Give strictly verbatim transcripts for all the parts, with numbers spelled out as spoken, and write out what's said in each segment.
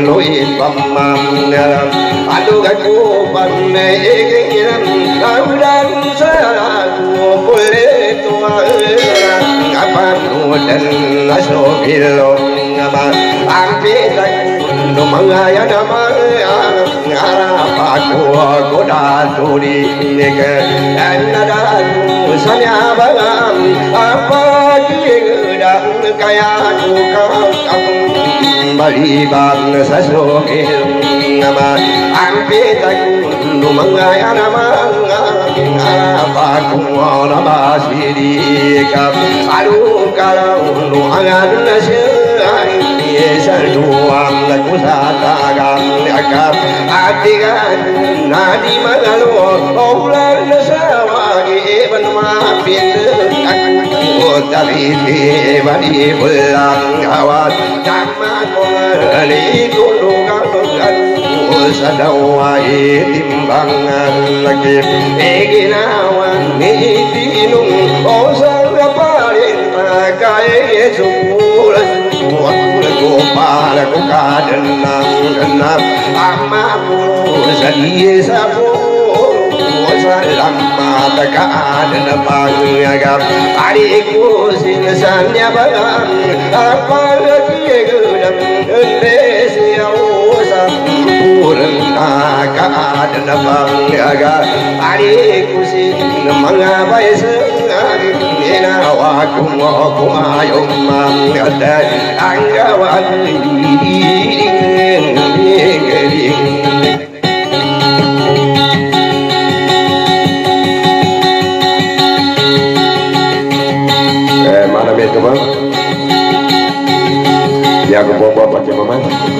lối bầm mầm adu gaku panne egiran audan sa tu pole tua apa nudan aso bilo ngaba ampe tak no mangaya nama arapa ko goda turi nega anada sanya bagam apa kira kaya tu kau bali bang saso nama ampe tak no mangaya nama arapa ko nama siri ka alu kalau no angan nasai sesuam lagu satagan agam adigan nadi magalu olah nasawagi benmapin aku tapi bani pulang awat tamat kali tulukan sadawai timbangan lagi eginawan nitinung osang paling pakai surat waktu gopal ku kadenang genap amaku sadi sapu salam mata kaden pangagap adikku singsannya bagang apa lagi gedam Indonesia usah purna kaden pangagap adikku sing mengabai sengari ina waku waku ayo mangada anggawan eh mana bet ke bang ya aku bawa pakai mama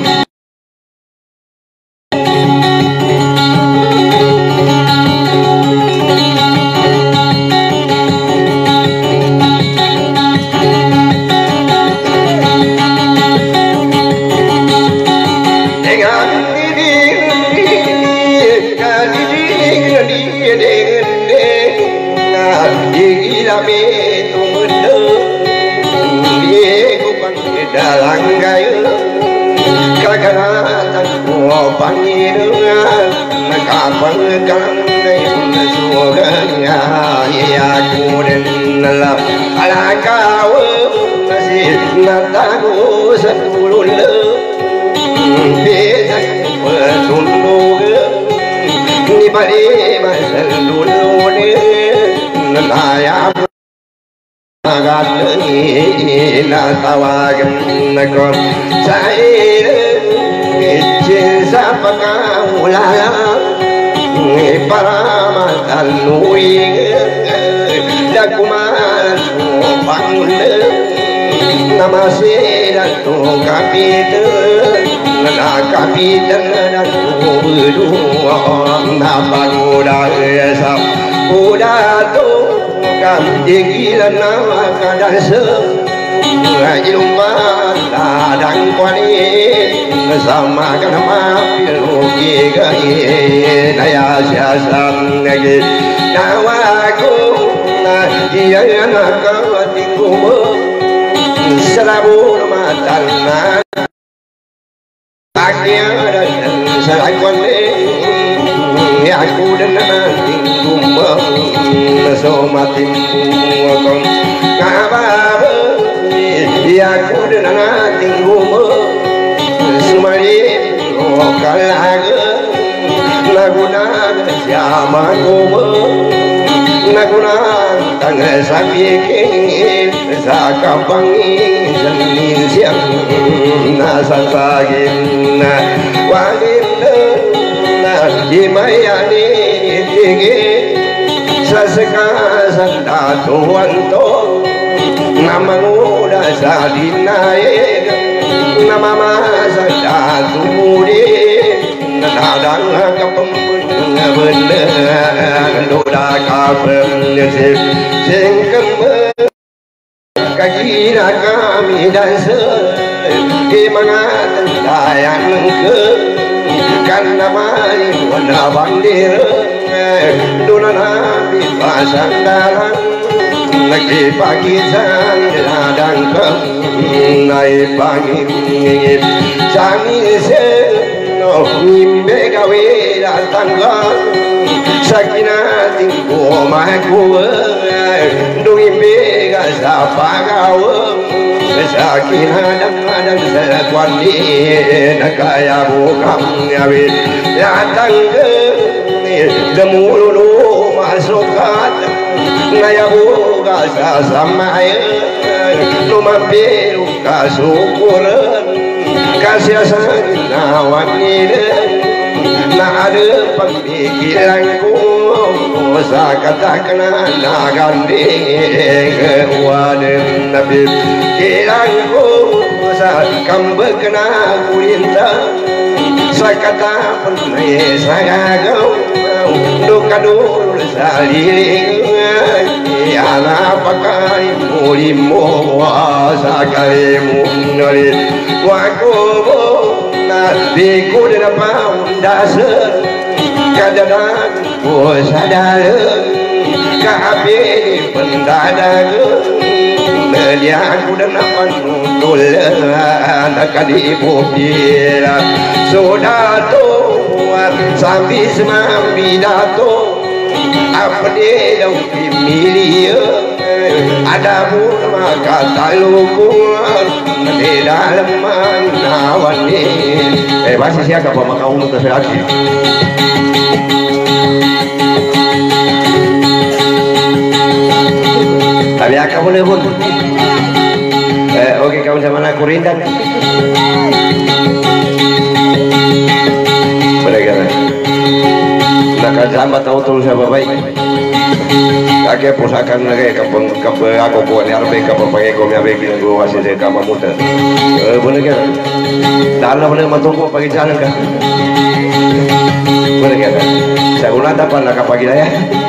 tawagam saya cinta pakaulala para matalui dakuman pangle nama sedatu kapite na kapite na berdua napa udara udah tu kam digilan nama kadase ilmu ladang kuani sama kanama piluki gai naya siasam lagi nawaku dia nak kawatiku selabu matana akhirnya dan selakuannya aku dan nanti kumbang somatin kumbang ngabab aku dan nanti kumbang sumari lokal lagu laguna siapa kumbang laguna tangga sapi king sakapangi jenis siang nasa sagin walin Himayani tinggi saseka sandatuan to nama muda sadinae nama masa datu mudi nadang kapempun bener doda kapem sing singkem kakira kami dan se himangat dayan ke karena mari warna bandir dona nabi pasandaran lagi pagi sadang naik pagi sani seno ngimbe gawe datang sakina tingko maku ngimbe gasa pagawe sakina dan sekwani nakaya bukam yawe datang demulu masukat ngaya buka samaya lumampiru kasukuran kasih sanawangile na ada pemikiranku sakatakan naganding waden nabi kirangku sakambekna kurinta sakata pernah sagagau dokadul saliring ana pakai mulimo sakalimu nalit wakobo na bikude na paundase kadadan ko sadar kabe pendadag melihat dan apan nudul anak ibu bila sudah tua sambil semambi dato apa dia yang dimilih ada maka talukuan di dalam manawan ini eh masih siapa pemakau untuk selagi tapi kamu boleh pun eh, oke okay, kamu sama aku rindang boleh kan nak sambat tahu terus apa baik kakek pusakan lagi kapeng kapeng aku buat ni arbe kapeng pakai kau miabe kini gua masih saya kamar muda eh boleh kan dalam boleh matungku pagi jalan kan boleh kan saya ulang dapat nak pagi dah ya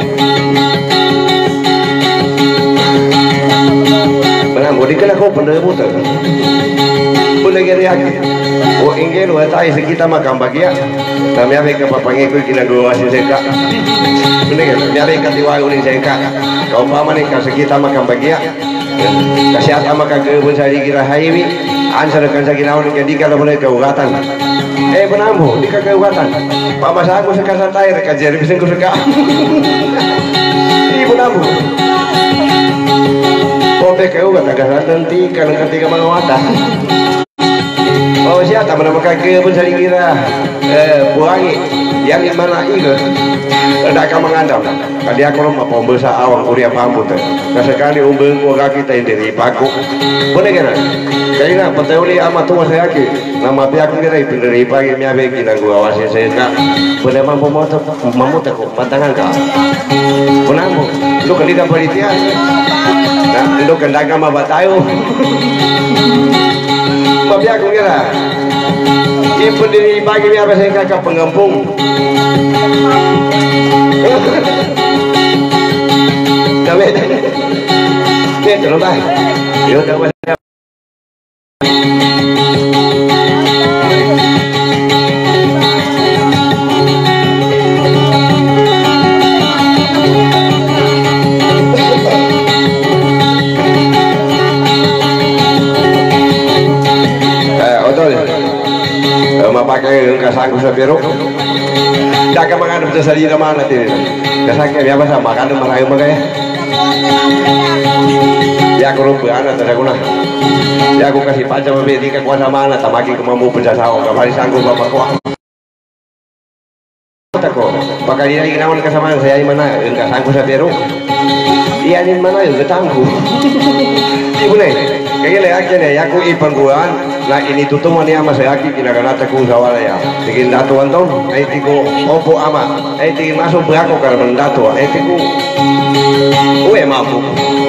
bodi kena kau benda muter boleh geri lagi oh ingin lu tahu sekitar makam bagia kami ambil ke papangi ku kena gua asyik seka boleh kan kami ambil ke tiwai uling seka kau paman ni ke sekitar makam bagia kasih apa makam ke pun saya dikira highway answer kan saya kira uling jadi kalau boleh keugatan eh penambu di keugatan pak masa aku seka santai reka jari bisa ku seka ini penambu oh P K U kata kata nanti kalau ketika mau ada oh siapa mana makan ke pun saya kira eh buangi yang di mana itu ada kamu ngandam tadi aku rumah pembesar awang kuria pampu tu sekali umbel gua kita ini paku boleh kan kayaknya petuli amat tua saya ki nama pihak kira itu dari pagi miabe kina gua awasi saya nak boleh mampu motor mampu tak pantangan kah penambu lu kena politia nah lu kena agama batayo tapi aku kira ibu dari pagi miabe saya kakak pengampung kami ni terus baik yo dah pakai kasangku sebiru dah ke makan betul sari ramah nanti kasangnya biasa sama makan merayu makai ya aku rumput anak tak guna ya aku kasih pajak memberi kekuasaan mana tak makin kemampu penjasau kembali sanggup bapak kuah tako pakai dia lagi nawan kesamaan saya di mana kasangku sebiru iya di mana juga tangguh ibu nih kayaknya akhirnya ya aku ipan buan nah ini tutup mani ama saya aki kina kana taku sawala ya tikin datu antong ai tiku opo ama ai tikin masuk berako karena datu ai tiku uwe mampu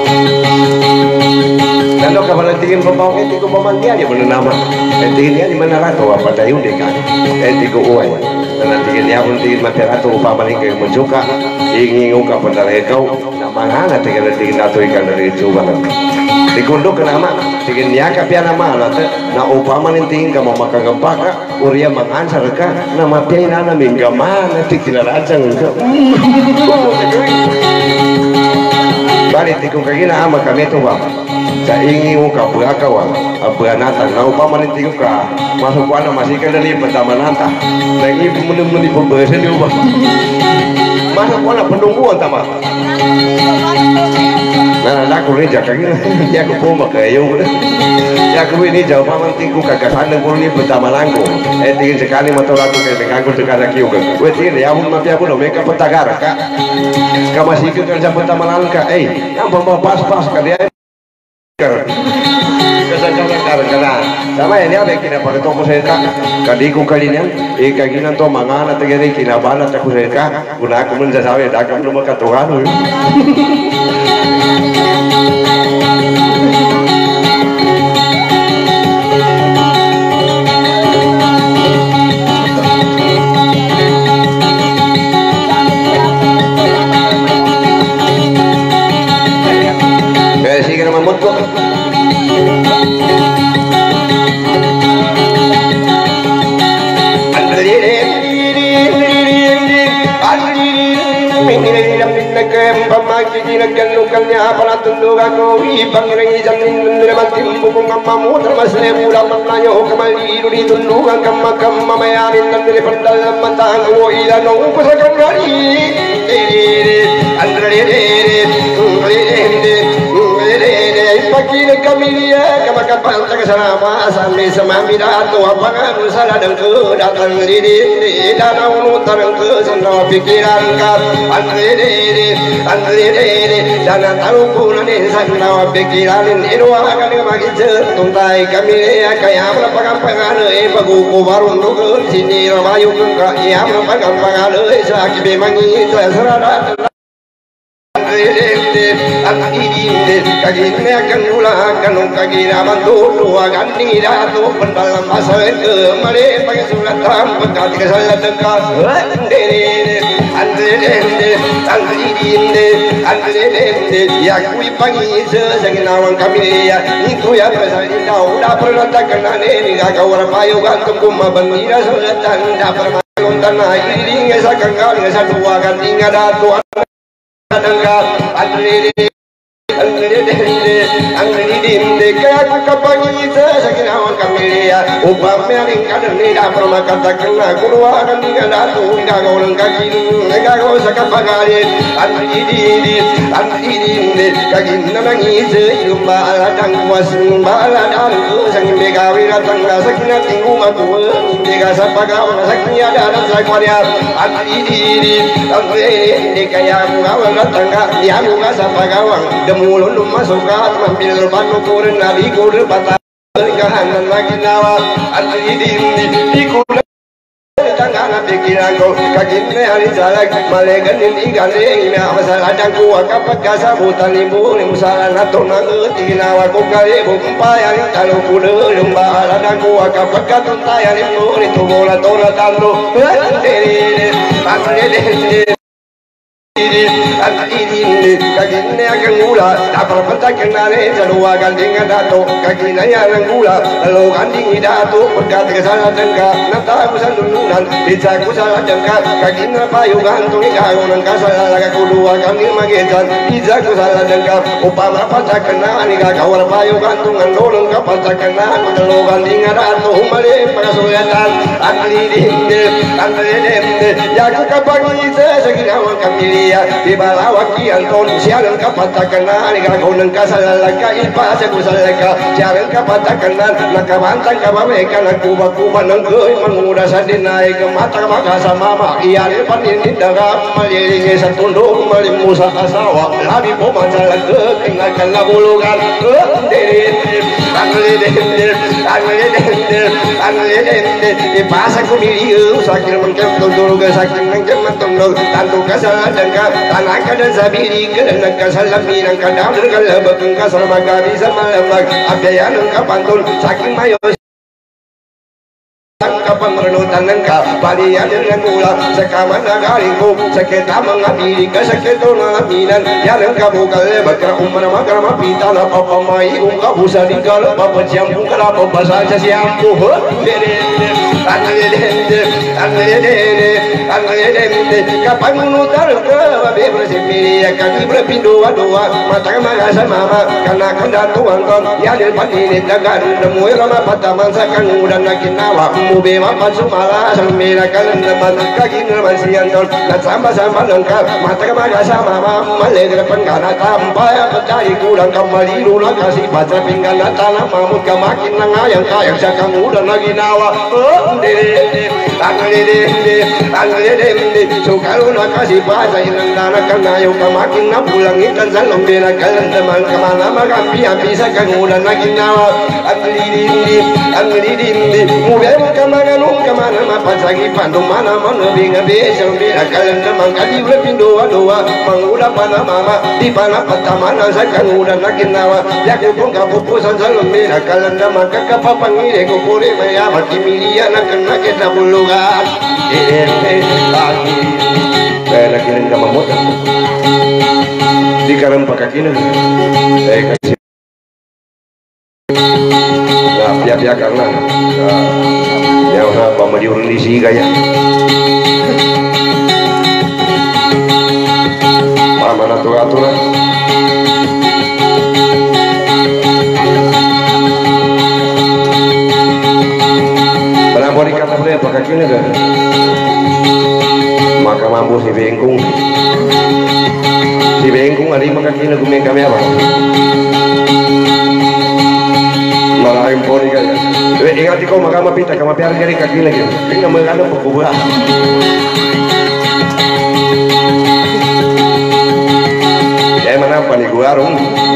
dan lo kapan tikin pembau ai tiku pemandia dia benar nama ai tikin dia di mana ratu apa dayu dekan ai tiku uwe dan tikin dia pun tikin mati ratu upama ni ke mencuka ingin ungkap pendara kau nama ngana tikin tikin datu ikan dari coba dikunduk ke nama tikin dia kapia nama lah na upama ninting ka mamaka gempaka uria mangansar ka nama pia nana mingga mana tik tidak rajang ka balik tikung kagina ama kami tu bang sa ingi uka berakawa beranata na upama ni tikung ka masuk wana masih kadali pertama nanta lagi meni-meni pembersih dia bang masuk wana penungguan tama nah aku ni jaga gini ya aku pun makai yo ya aku ini jauh paman tingku kakak sana ni pertama langgo eh tinggi sekali motor aku kayak aku sekarang kiu kan gue tinggi ya pun mati aku mereka petagar kak kak masih ikut kan sampai pertama langka eh yang bawa pas-pas kan dia kesan-kesan karena sama ini ada kena pada toko saya kak kadiku kalinya eh kaginan to mangana tegere kina bala taku saya kak guna aku menjasawe dah kamu belum katuhan Mamutko Pakile kamilia kama kapal takasama sambil semamira tu apangan salah dan ke datang diri danau nutarang ke sendawa pikiran kat andiri andiri dana tahu pun ni sendawa pikiran irwa kan bagi tuntai kamilia kaya berapa kampangan eh bagu baru untuk sini rayu ke ya berapa kampangan eh sakit bemangi terserah anak ini kagina akan ulah kanung kagina bantu dua ganti ratu pendalam masa itu mari pakai suratan pekat kesalah dekat dere andre andre ini andre ya kui pagi seseginawan kami ya itu ya presiden tahu dah pernah tak kenal ini gak orang payu gantung kuma bandira suratan dah pernah tanah ini ngesa kangkal ngesa dua ganti ratu Angga, Andri, Andri, Andri, Andri, kaya kapangi seseginawan kami ya, upah mering kader ni dah pernah katakan aku luaran di kadatu, kagau lengkaki, kagau sakapagari, Andri, Andri, kagin nangis sejumpa ladang kuas, baladang tu sangin begawi datang sakina tinggu matu, tiga sapagau sakina dalam sakwaria, Andri, Andri, kaya mengawal tangga dia muka sapa gawang demulun masuk ke mampir batu kuren nabi kuren patah kahanan lagi nawa antri di di kuren tangga nabi kira kau kaki hari salah malegan ini gandeng ini masalah dangku akapat kasabutan ibu ni musalah nato nangeti nawa ku kali bumpa yang kalau kuda lumba dangku akapat katunta yang ibu ni tubola tola tando dere antri dere ini kagine akan gula dapat petakan nare jalua ganding dato kagina yang gula lalu ganding dato berkat kesalahan dengka nata kusan dulunan bisa kusalah dengka kagina payu gantung kau nangka salah laga kedua kami magetan bisa kusalah dengka upama petakan nani kau payu gantung andolong kapal petakan nani lalu ganding dato umare pengasulitan antri dinde antri dinde ya kapagi seseginawan kami di bawah wakian ton siaran kapatakan nani kau nengka salah laka ipa sekusal leka siaran kapatakan naka bantang kababeka naku baku manengke mengudah sandi naik ke mata maka sama mak iya depan ini dalam maliringi satunduk malimusa kasawa lari poma salah ke kenalkan labulugan dere angli dere angli dere angli dere di pasar kumiliu sakit mengkem tunduk sakit mengkem tunduk tantu kasalah dengka tanah kada sabiri kada kasalam birang kada berkala bakung kasar magari samalamag abyayan kapantul saking mayo kapan merenutan nengka palian dengan gula sekaman nagariku seketa mengabiri keseketo naminan yang nengka bukal bakra umar makra mapita na papamai ungka busa di kala papa siampu kala papa saja siampu dere Angelende, angelende, angelende, kapan nutar ke babe bersepiri kaki berpindu dua mata magasa mama karena kanda tuan ton ya del pandini dagan nemu rama pataman sakan udan lagi nawa mube mapa sumala samira kalan teman kaki ngermasian ton dan sama-sama lengkap mata magasa mama malegra penggana tampai petai kurang kembali lulang kasih baca pinggan tanah mamut kemakin nangayang kayang sakan udan lagi nawa sukaruna kasih bahasa inang karena yung kamakin na pulang ikan sa lumbira kalan teman kemana magampi ang bisa kangulan na ginawa ang lidindi ang lidindi mubem kamaganong kamana mapasagi pandumana manubing abis ang bira kalan teman kadibra pindoa-doa mangula pa na mama di pa na patamana sa kangulan na ginawa yakin kong kapupusan sa lumbira kalan teman kakapapangire kukuri maya makimilian na kena kita bulugan ini lagi saya nakilin ka mamot di karam pakakinan saya kasih nah pihak-pihak karena yang apa mau diurun di sini kaya mana atur-aturan mau dikata boleh apa kakinya kan maka mampu si bengkung si bengkung ada maka kakinya kumeng kami apa malah impor kan ingat kau maka mapita kama piar dari kaki lagi ini namanya pekubah ya mana apa nih gua arung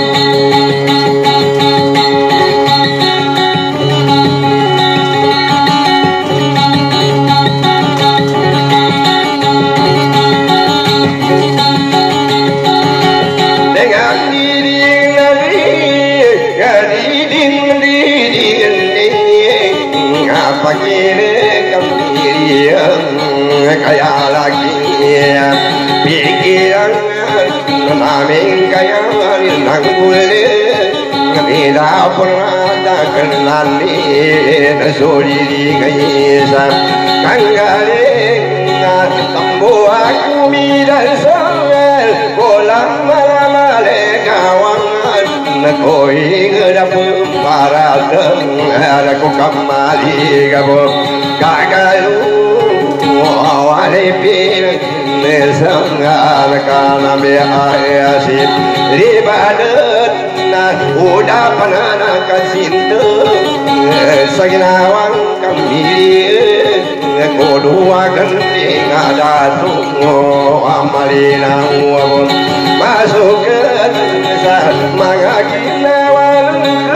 pakire kambirian kaya lagi pikiran naming kaya nangguli tidak pernah tak kenal nasuri kaysa kanggaling tambo aku midal sangel kolam malamale kawangan nakoi ngedapun paradeng aku kembali kamu kagalu awale pin nesangan kana be ayasip ribadet na udah panana kasinto saginawang kami kodua genting ada tungo amalina wabon masuk ke desa magaginawan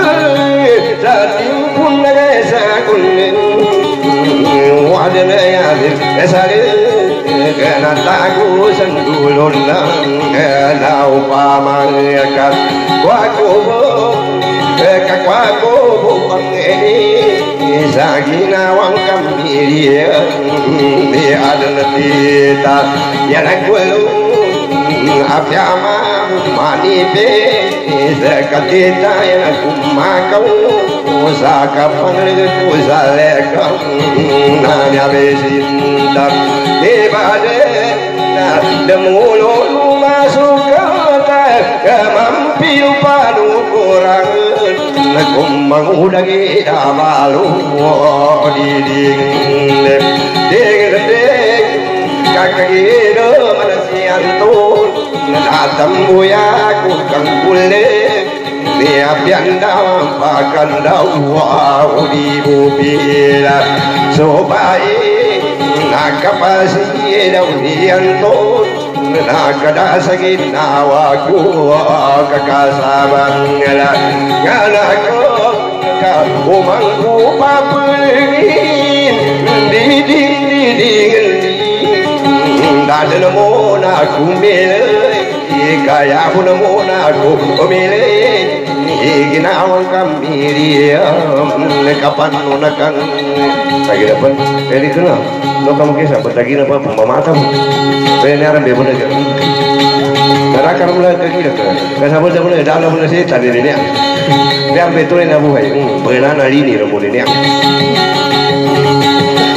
satim pun nagasa kunin wadana yadir esare kena tagu sendulun nang kena upamangkat kwakubo kakwakubo pangeni saginawang kambirian di adanatita yanagwalu apyama manipe zakatita yanakumakau usaka pangriku zalekam nanya besinta dibade demululu masuk kata kemampiu padu kurang kumbang udah kita malu diding ding ding kakak itu manusia tuh natam buyaku kang kulit dia pianda makan dawa di bubila sobai nakapasi daunian tuh nakada sakit nawaku kakasaban ngala ngala ko kumangku papulingin diding diding dada mo na kumile kaya mo na mo na kumile ginawang kamiriam kapan mo na kang lagi dapat jadi kenal lo kamu kisah lagi apa pemamatan penaran bebo lagi karena kamu lagi kira kan kasih apa boleh dalam boleh sih tadi ini dia betul ini abu hai benar nari ni rambu ini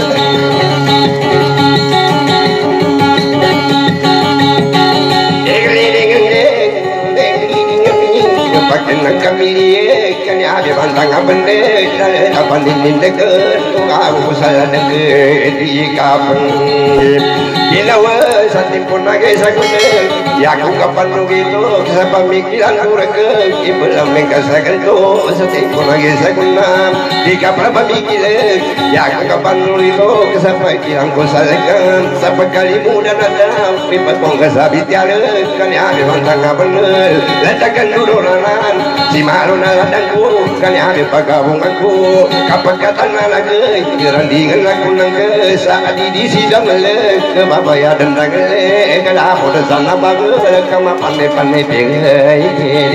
di kapeng ginawa sa timpon na sa kunin ya kung kapano gito sa pamikilan kurang ibalameng ka sa ganito sa timpon na sa kunin di ka para pamikilan ya kung kapano gito sa pamikilan ko sa lagang sa pagkalimutan na daw ipatong kasabit yan kanya bantang ka bener latakan nurunanan si malo na ladang ko kanya pagkabungan ko kapag katana lagay kirandingan lagu ng saat di sidang leg kebabayadan lagi kalapo dan sana bagus kama pandai-pandai pengai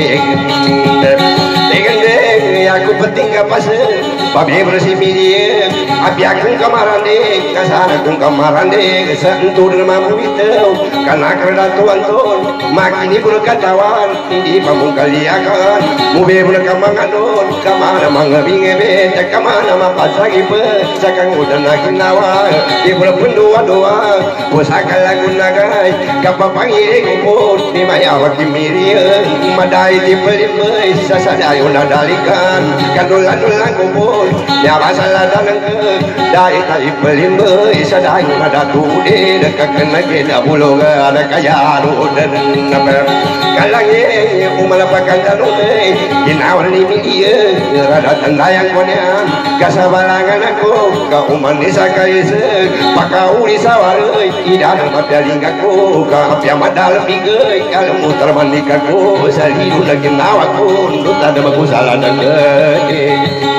dengan deng aku penting kapas babi bersih miri abi aku kamaran deng kasana aku kamaran deng sentuh mamu itu karena kerana tuan tuan makini berkatawan ini pamung kaliakan mube berkamanganon kamana mangabinge tak kamana mapasagi pe sakang udan nakinawa di berpendua doa pusaka lagu nagai kapapangire kumpul di mayawa kimiri madai di pelimai sasadayo nadalikan kadulan-dulan kumpul nyawa saladan ke dai tali pelimai sadayo nadatude dekat kena kena bulung ada kaya udan nabar kalange umalapakan dalune ginawan ni dia rada tandayang konya kasabalangan aku ka uman desa kaise pakauli sawareuy idan mapalinggaku ka apya madal pigeuy kalemu terbandikaku salidu lagi nawaku ndut ada baku saladan deui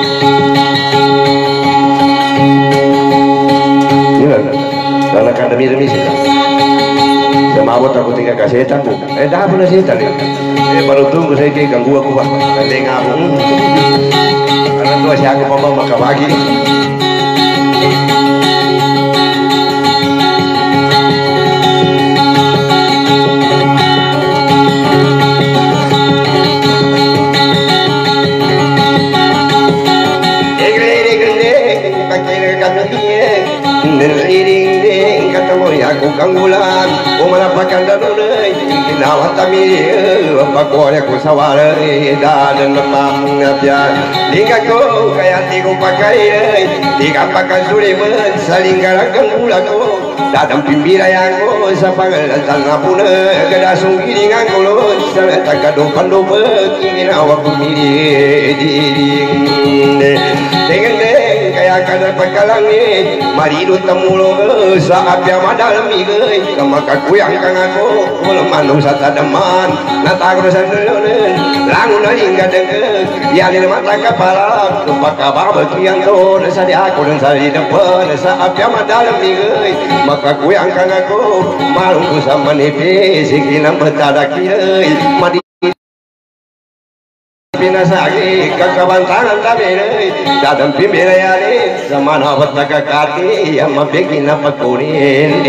iya karena kan demi-demi sih semawat aku tinggal kasih setan bu eh dah pernah setan ya eh baru tunggu saya kayak ganggu aku pak nanti ngabung karena tuh si aku mama maka bagi neliring ketemu aku kanggulan umalapakan danunay ginawa tamiri pakuarya ko sawalay dan namang napya lingga ko kaya di ko pakai di ka pakasuriman sa linggarakan ulan ko dadang pimbirayan ko sa pangalan na puna kadasong gilingan ko sa tagadopan-dopan ginawa ko miridiring dengan kaya kada pagkalangit marido tamulo sa apya madalami gay kamakakuyang kang ako wala manong sa tadaman natagro sa nulunin langon na lingga dengke yanin mata kapala kapakababagyan to sa di ako ng salidapan sa apya madalami gay makakuyang kang ako malong ko sa manipis sige nang matadakiyay madi pinasagi kakabantangan tabi dadang pimbirayani samana batakakati yang mabigin na pagkunin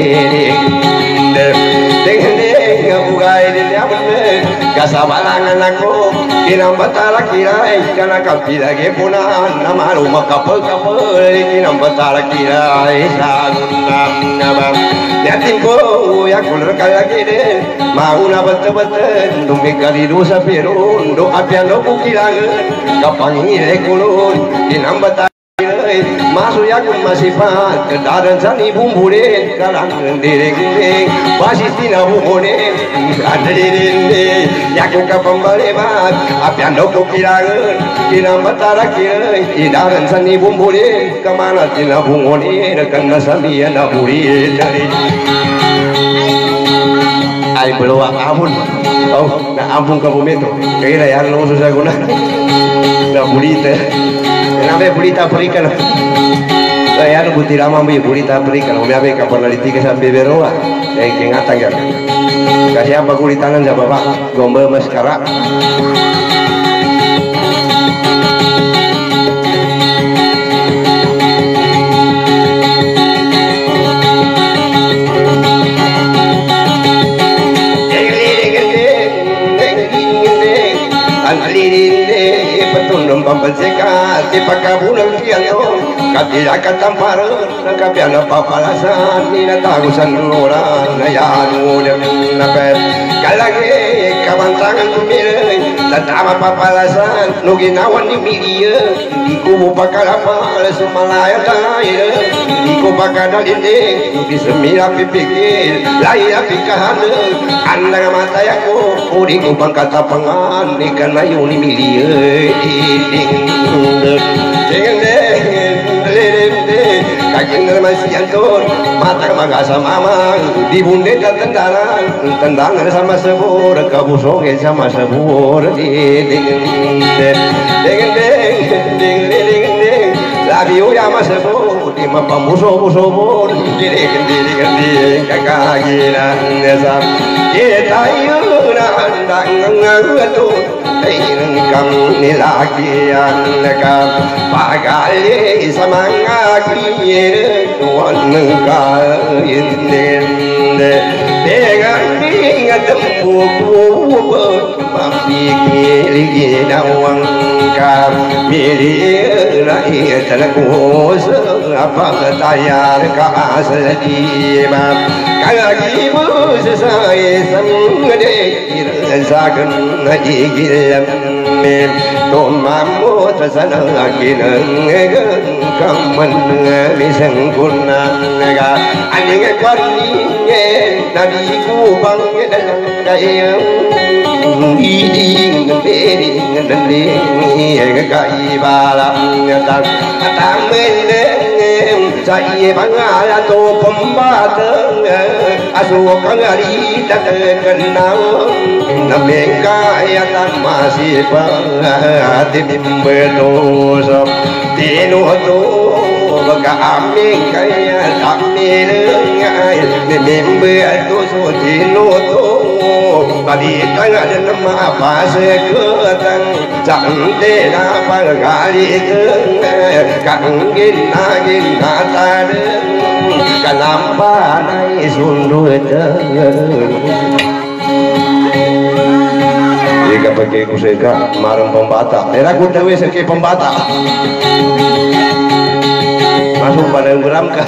dengan bugay dilyaman kasabalangan ako kinambatala kiray kana kapilagi punan na malu makapal-kapal kinambatala kiray sagunam nabam yatin ko yakulur kalagi din mauna bata-bata dumikalido sa pirun do apyan do kukilangan kapangire kulun kinambata masuk yakun masifat kedaran sani bumburin kalang direng-direng basis tinabukunin adirin yakun kapambalebat apian doko kirangan kinambatara kirai kedaran sani bumburin kamana tinabungunin karena sani naburin dari ay beluak amun oh na ampun ka bumito kaya yan lo susah guna na bulita nabe bulita perikan kaya ano buti lamang may bulita perikan umiabe ka panaliti ka sa beberoa eh kingatang yan kasi ang pagulitangan sa baba gomba maskara petundum pambalseka di pakabulan kiano katila katamparan piano papalasan ni natagusan orang ayanu dan napet kalagi kabantangan tumire tatama papalasan no ginawan ni media di kubu pakalapal sumalaya tayo di kubu pakadalinde di semira pipikir laya pikahana andang mata aku uri kubang kata pangan ikan layu ni media ding ding ding kaging masih anton mata magasa mamang di bunde tendangan tendangan sama sebur kabusong sama sebur ding ding ding ding ding ding labio ya mas sebur di mapamuso muso bor ding ding ding kagina nesam kita yuna andang ngatu ingkang nilagian ka pagali samanga kiye wanengka indende dengan ingat tempuku mapikili nawang ka milih rakyat terkus apa tayar ka aslima kagi bus saya samde irzagan najigilam tomamu tasana kinang kaman misang kunanga aning kwarninge nadi kubang kayang iding bering dending kai balang tang tamene saya bangala to pembatang asukan ari tak kenal namengka ya tan masih pati bimbedoso tino to baga aming kaya tamil ngai membe to so tino to badi tanga nama pas ketang jangde na pagali kangin nagin nata kanamba nai sundu jika pakai kuseka marang pembata era ku tahu seke pembata masuk pada geram kah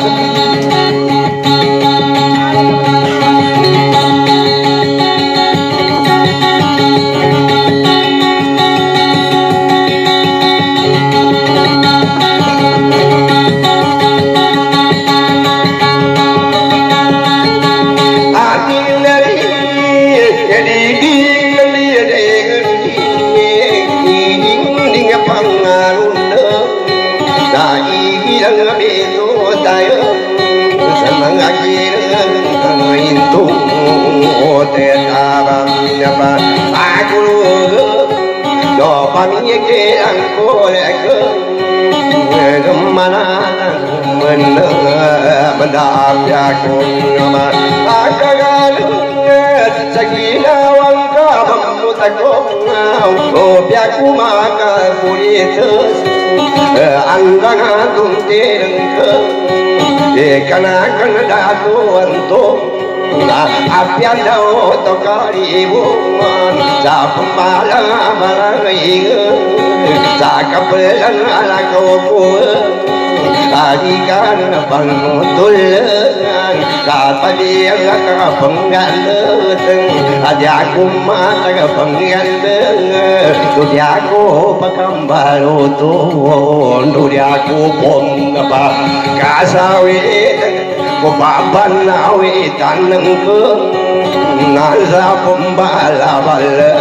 kana kana datu antum apian dao tokari buman sa pembala marangai sa kapelan ala kopo adikan pangutulan kapadi ka penggaleteng adiaku mata ka penggaleteng dudiaku pakambalo to dudiaku pom apa kasawi ko baban nawi taneng ke nasa pembala bala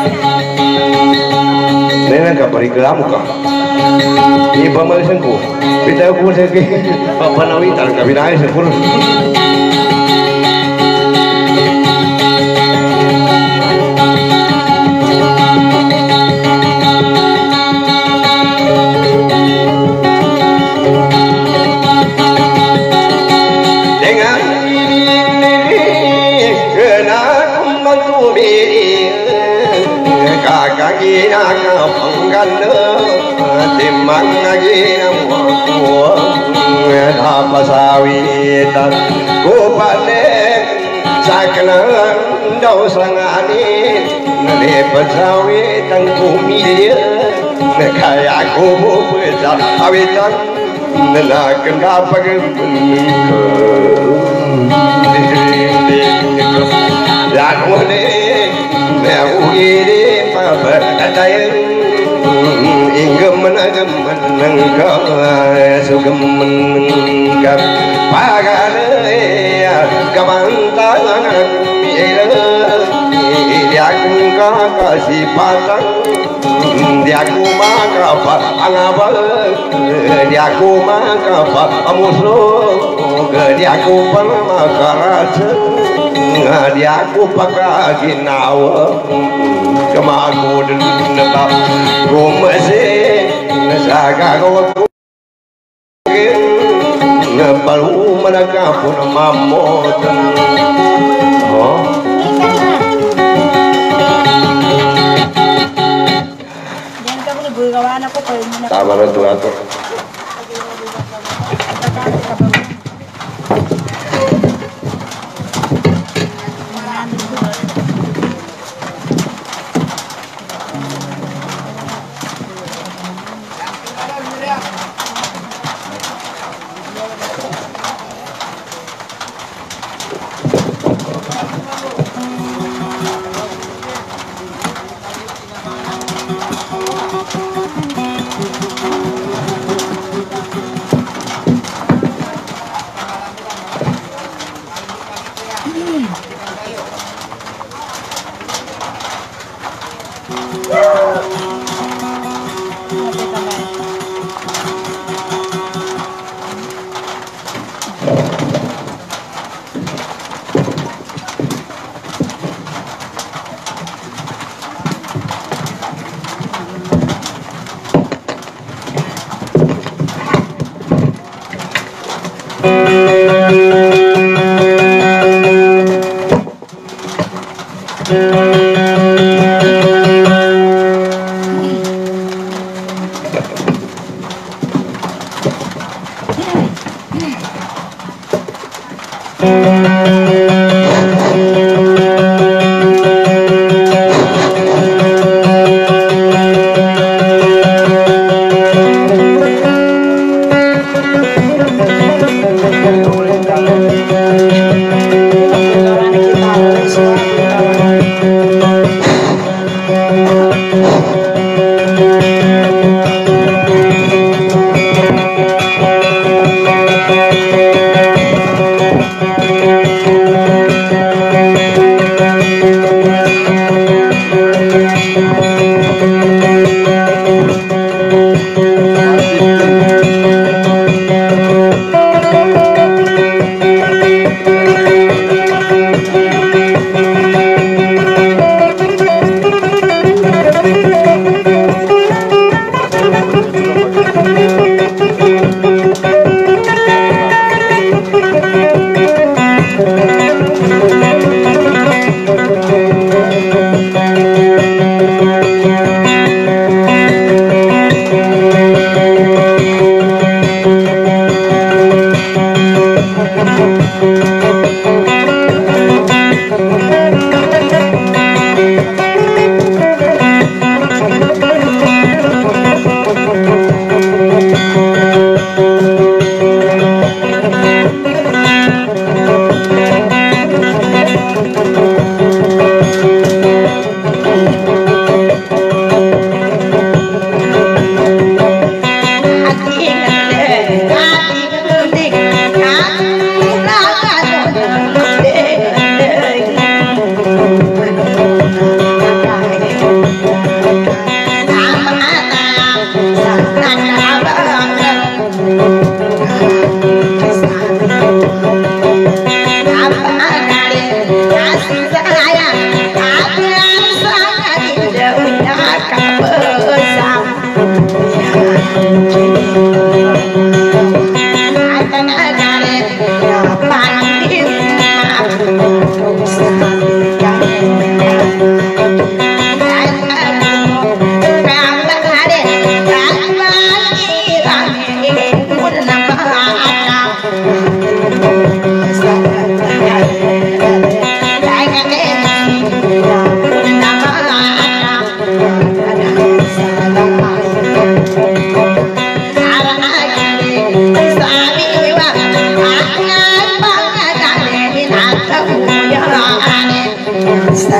nenek ka parigalamu ka ni pamalisanku kita ko sa ki baban nawi taneng ka binay sa puro kakakina ka pangganda timang nagina mo na pasawitan ko pale saklan daw sangani nane pasawitan ko milya kaya ko pesa awitan nenakan dapat dan wone mewiri pabadayan inggem menagam menengkap sugem menengkap pagane kamantangan diaku kasih patang diaku maka angabal diaku maka amusro diaku pamakarat diaku pakaginawa kemaku denapa gumase sagagawa baru mereka pun mamot oh tama na ito ato Hati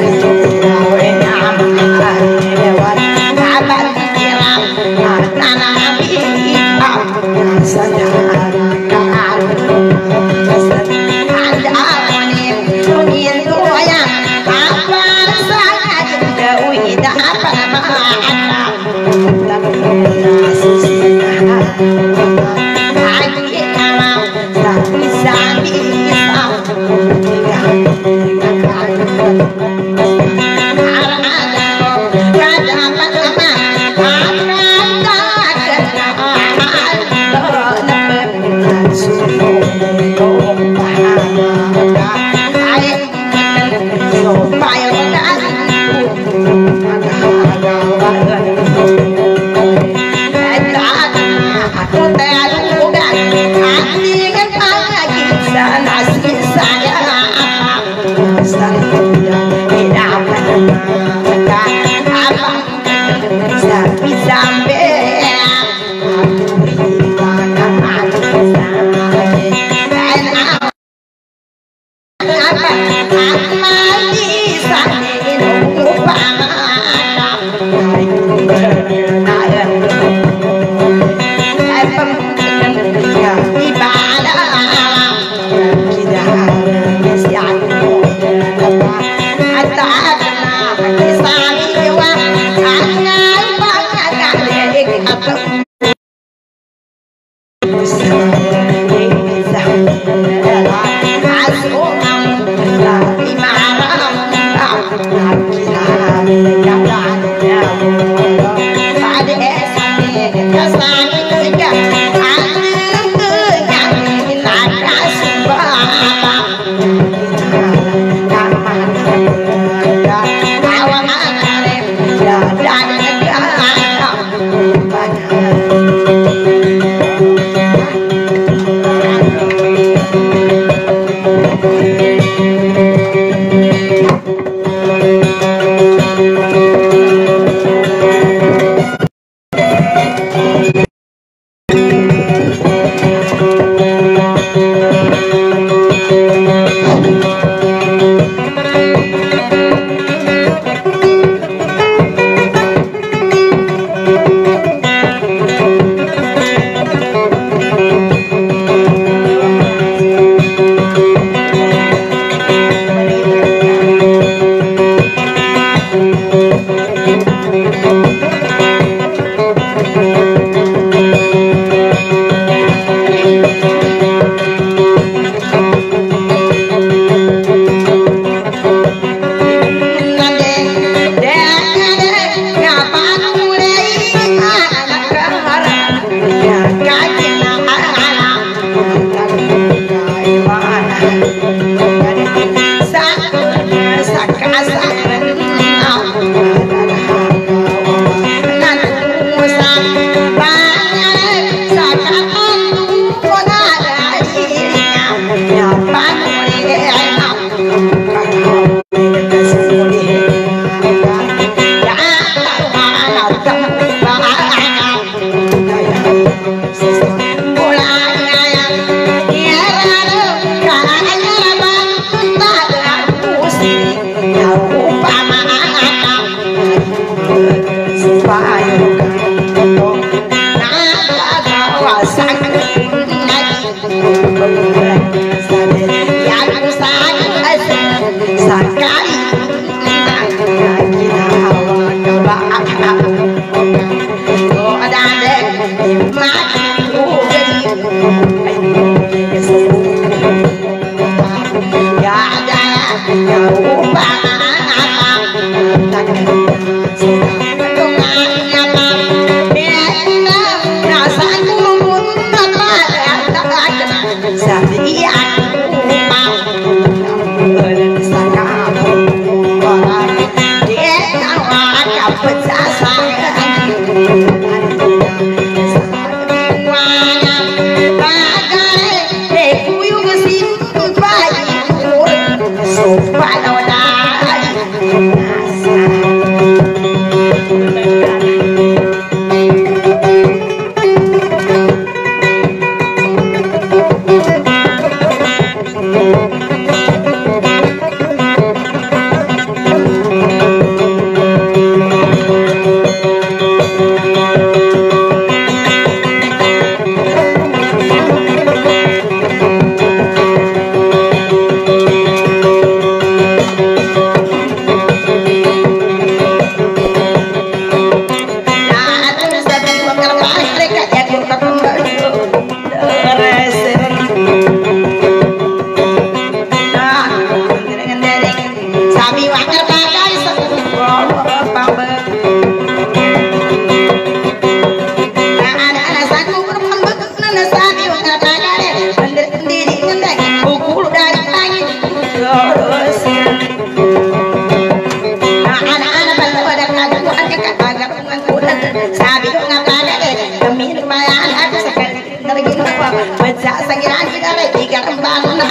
Thank you.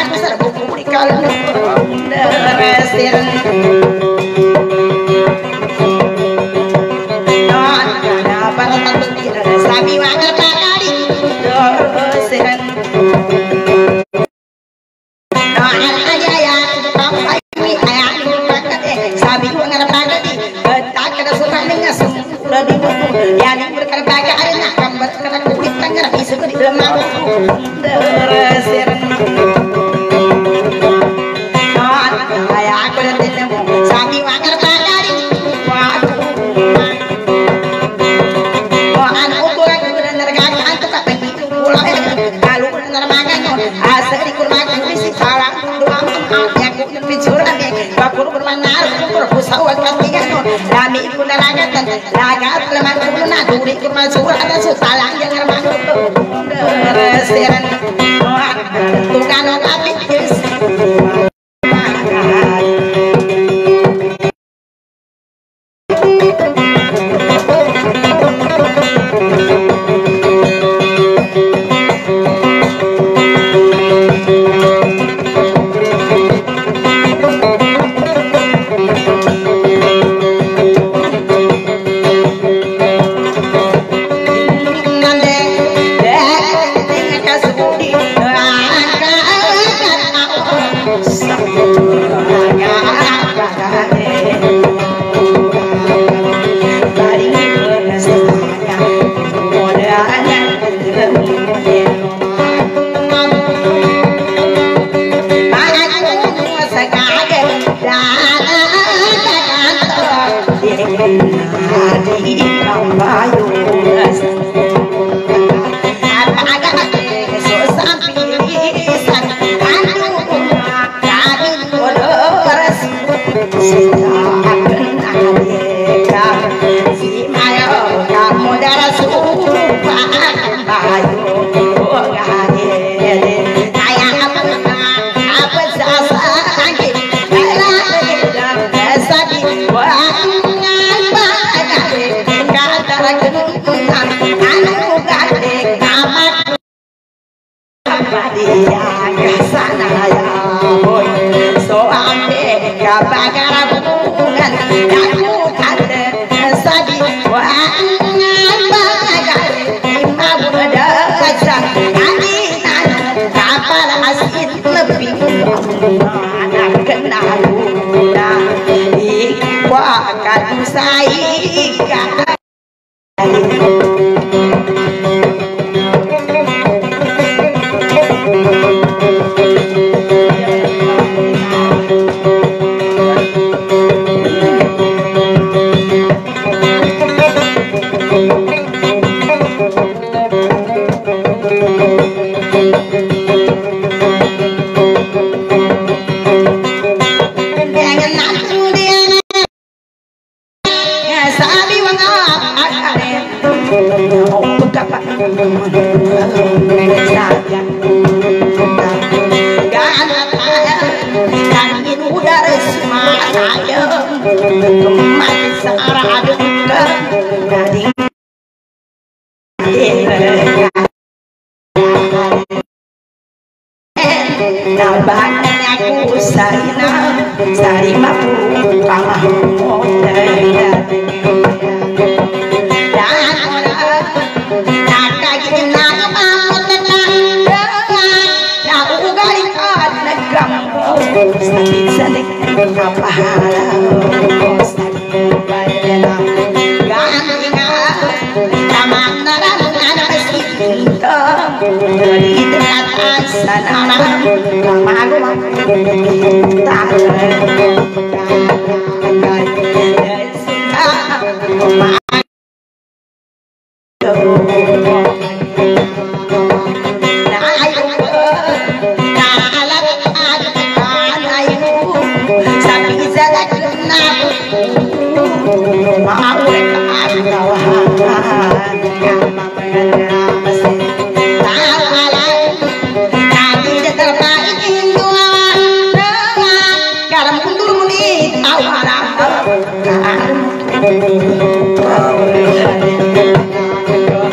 aku serbu di kalau resir non ada para tentu tidak sabi wangar pakari resir non aja ya sampai ini ayah sabi wangar pakari tak ada surat dengan semula di buku yang berkata pakari nak gambar kena kulit tangan bisa di dalam resir Rami pun lagatan lagat lemah pun duri kurma surah dan sutalang jangan malu resiran tukan tapi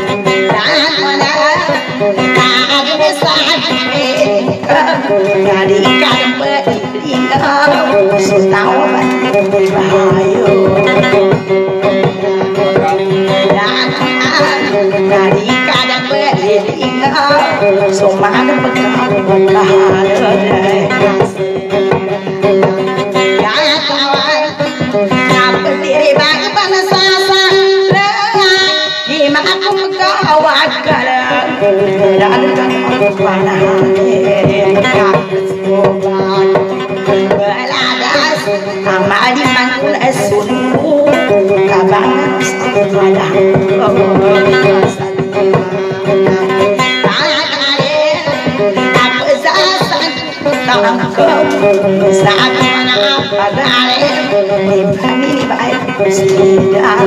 Jadi kadang bertinggal setawa bahayu dan dari kadang bertinggal somada bekal bahayu ya kawan apa diri bagi panasasa lima aku kawat kadang dan beladas amali mangkul esunu kabangan salah apa zasan tangkap saat mana padare ini baik sudah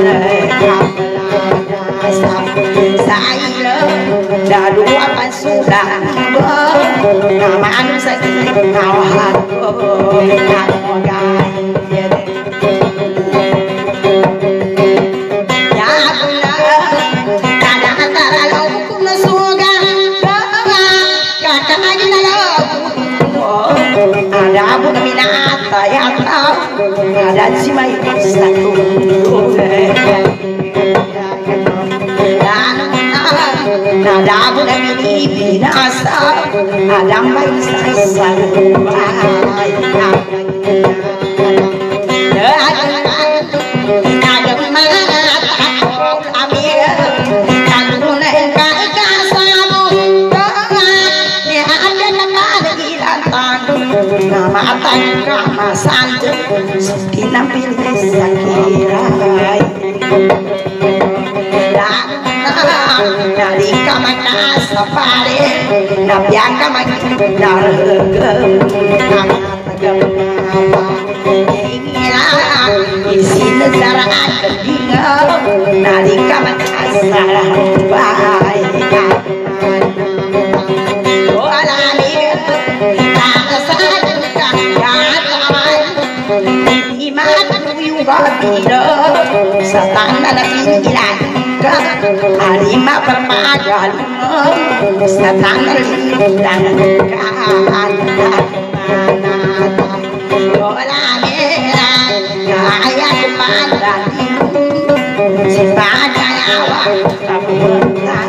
saya dalu apa sudah nama anu sakit kawan ya pula kadang antara lauk nasuga kakak lagi lauk ada abu minat ya tahu ada cimai satu nada abu nami binasa adam baik sasa baik nada mana takut amir kandung engkau kasamu ni ada nama ilatan nama tangka masanju kita pilih sakirai dari kamana safari nabiaka maki darga ingina isi negara kedinga dari kamana salah baik walani tak saja kawan iman juga tidak setanda pinggiran Arima permagal Satang dan kaan Dola merah Kaya kumandan Si pada nyawa Kabutan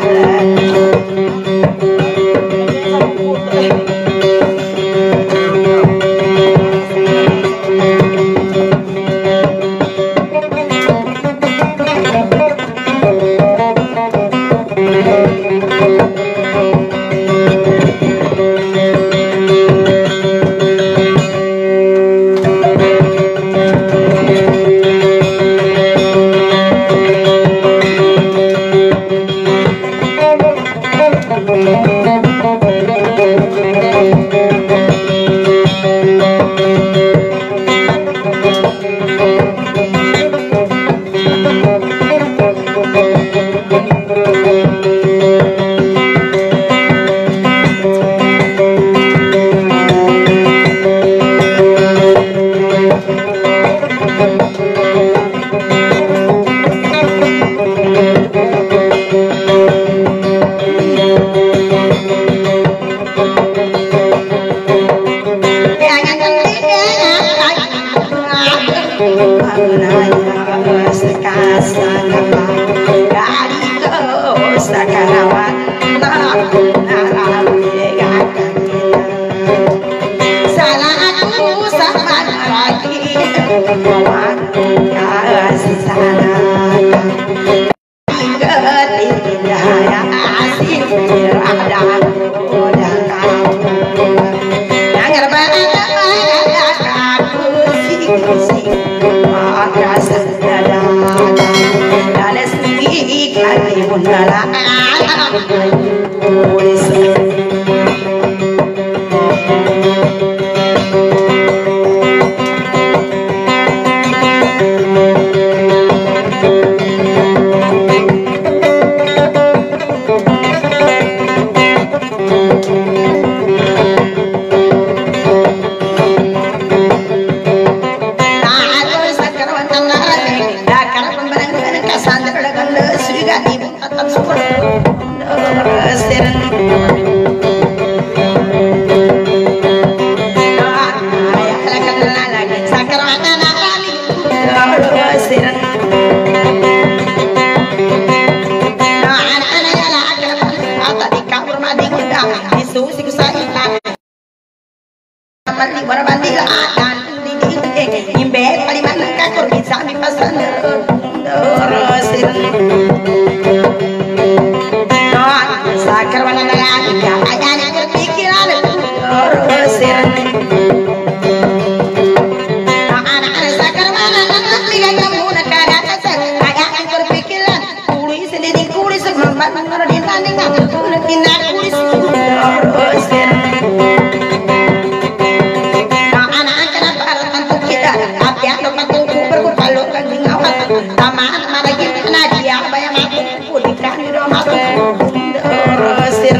Sandra, mandi barabandi dan di imbe kaliman kakor bisa dipasan terusir non sakar mana lagi ayahnya berpikiran terusir anak-anak sakar mana lagi kamu nak ada tasar ayahnya berpikiran kulis sendiri kulis membuat menurut tanding aku kena kulis terusir taman mana gitu nadia bayang aku pudikan di rumah terusir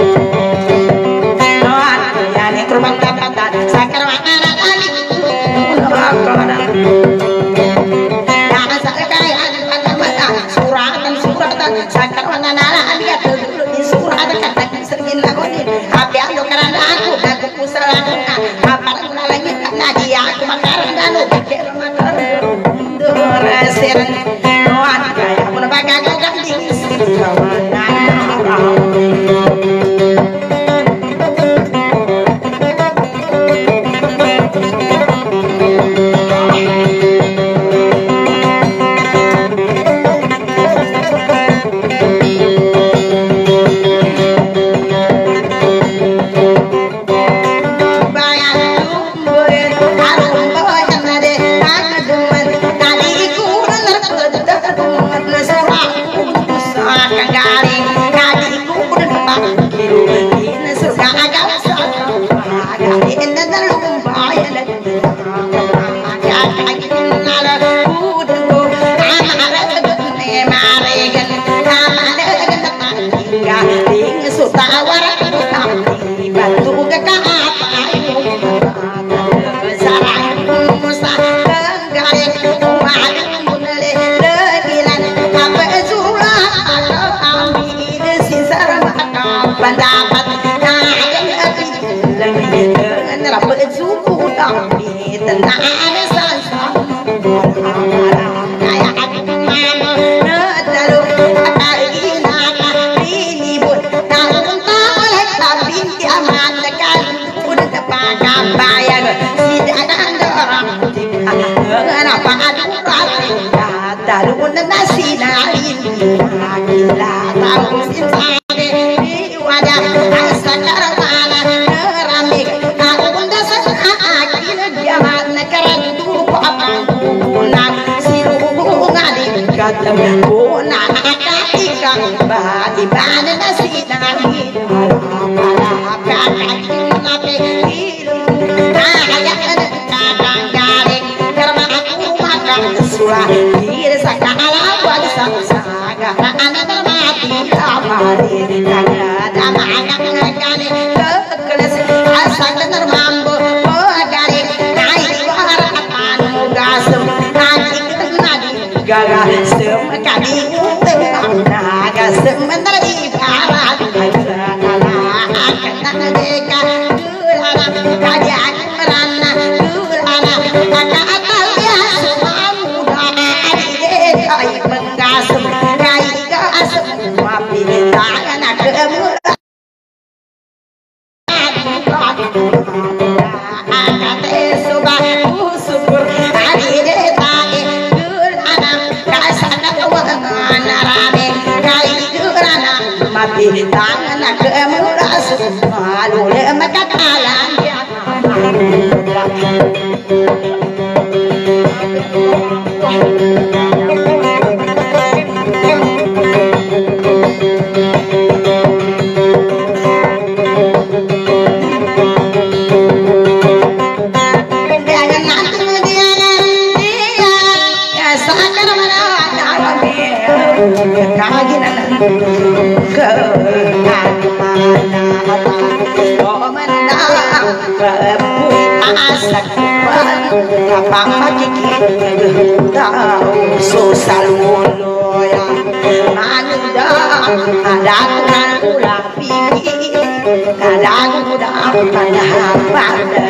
noan yang yang kurban dapatan sakar mana lagi yang sakar kaya ada mata suratan suratan sakar mana lagi ada dulu di surat kata sering lakuin tapi aku karena aku aku pusat apa lagi nadia aku makaran dan pikir makaran terusir noan kaya pun bagai aku ganti kawan pendapat lagi dengan bersuku tapi tenang ada sasa kayak aku mama nadalu pagi naka ini pun namun tak boleh tapi kiamat dekat udah terpakai bayar tidak ada orang kenapa ada orang taruh nasi nari gila tahu insan wajah asakar mana keramik aku pun dasar akhir jaman keren tuh apa nak siru ngadi kata bona ikan badi bana nasi nari ala kaki nape hilu ayah kadang garing karena aku makan surah diri sakala buat saga anak mati amari kagak makan-makan kekeles asal bener mambo bagari naik waratan gasem nadi nadi gaga semekadi naga sebentar ibarat akan deka gulana kajian merana gulana maka atal ya semua muda deka menggasem kai gasem wapi tangan kemur mati tangan kemuras malu lemak kalan kapang makikita tahu susah mulu ya manuda ada kurang ulang pikir kadang udah pada pada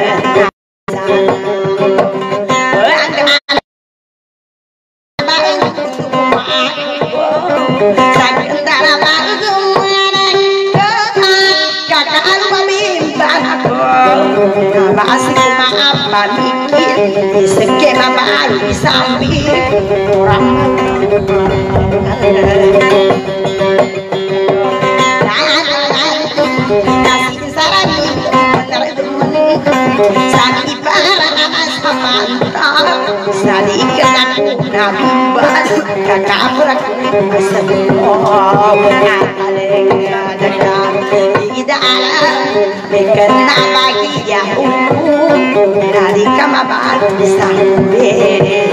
Asik apa mikir skema baru disambil orang nasi sarani sani para samanta sani kenaku nabi bas kakak beraku semua benar ada tidak ada kena bagi ya dari kamabar sampai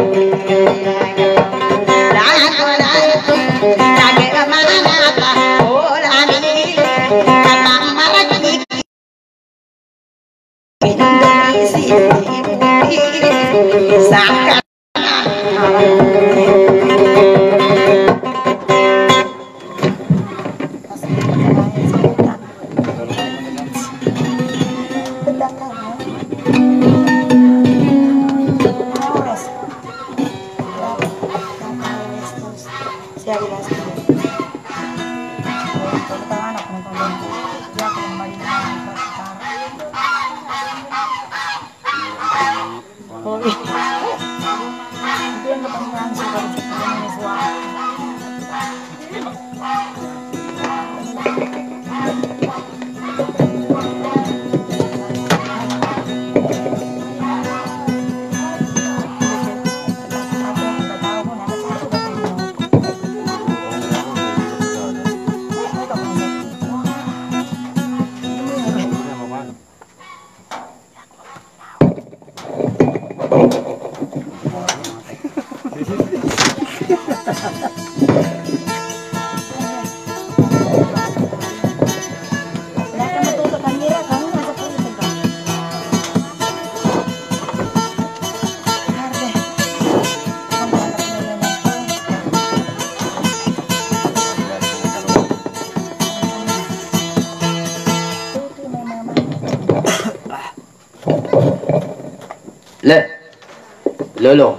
Le, Lolo.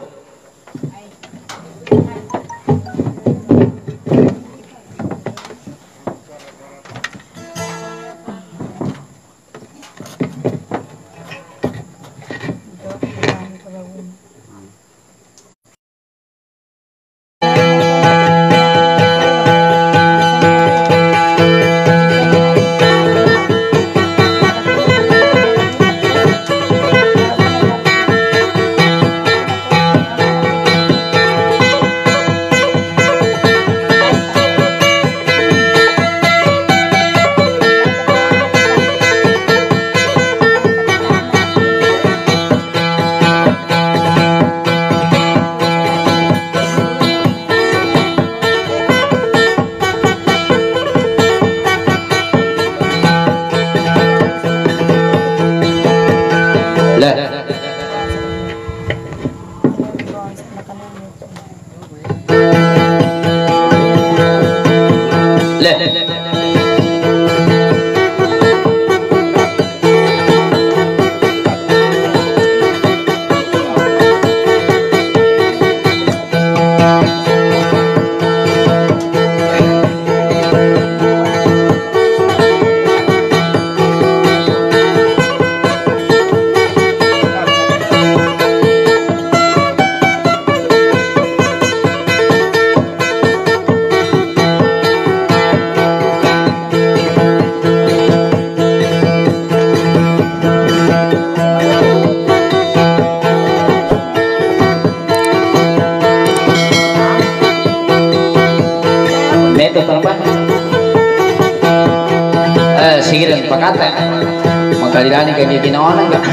Makadilani kay ginawanan ka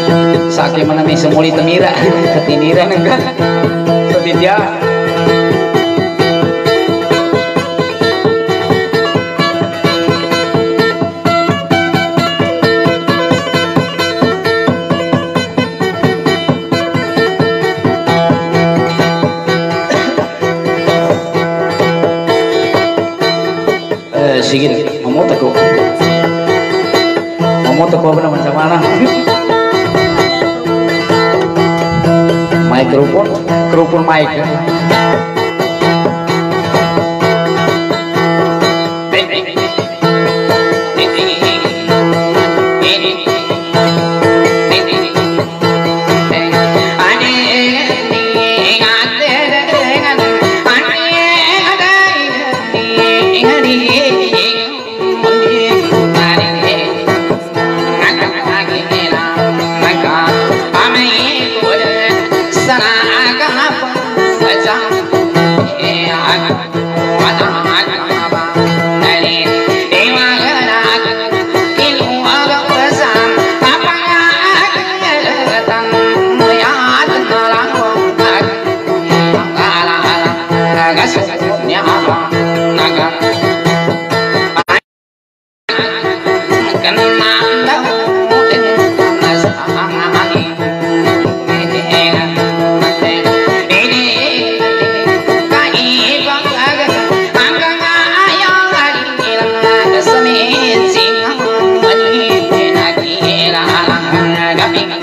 sa akin man namin sumuli tamira katinira nang ka pabidya eh sige mamuta ko moto ko ba naman sa mana microphone microphone mic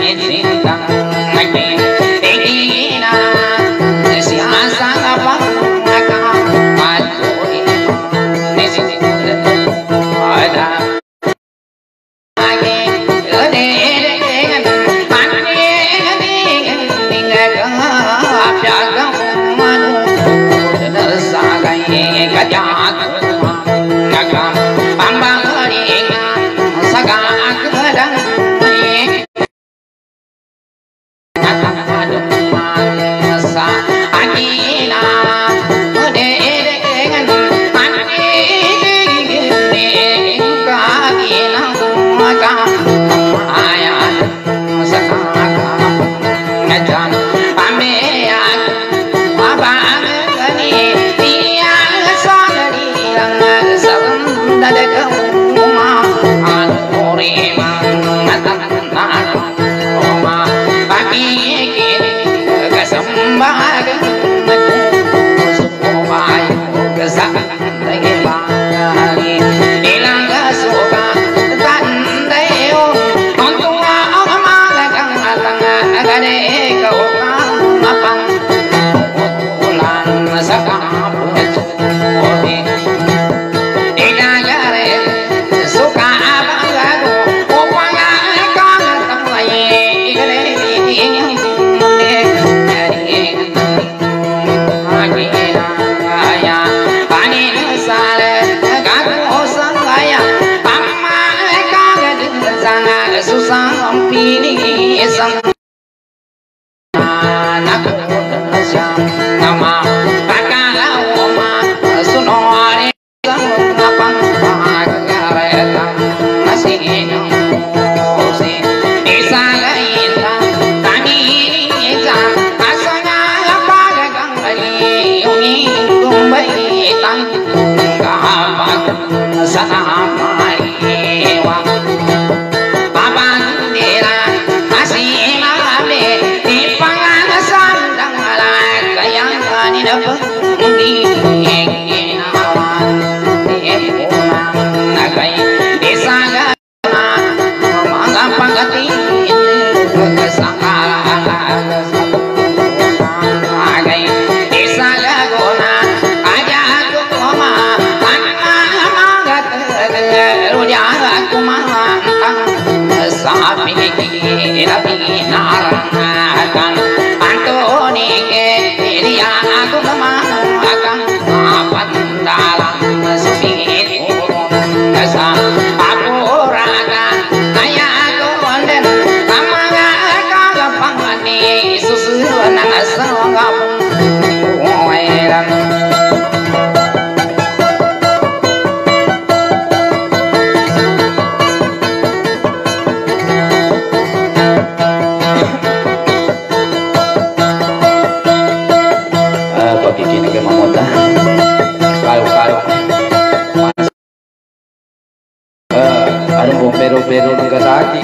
pero Nagasaki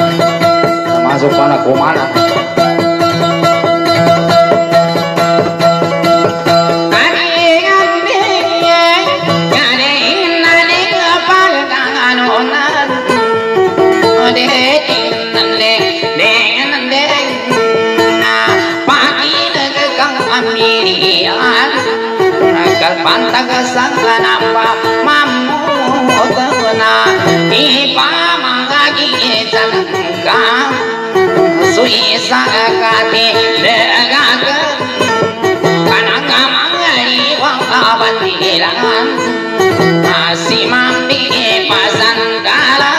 masuk pana kumana Pantag sangga nampa mamu otana ipa mangagi janka sui sakati legaga kanaka mangari wangabaniran asimambi pasandala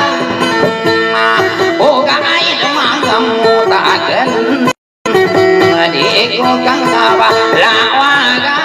ogai mangamu tagan adiko kang kawa lawaga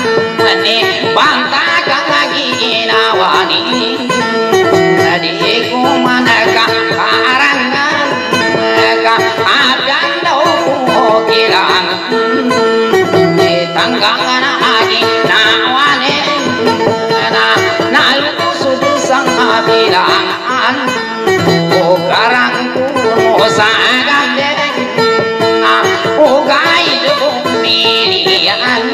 bantakan lagi nawani adikku manaka karangan mereka adan dau kilang tanggangan lagi nawani na nalu susang bilangan o karangku no sagam dek o gai milian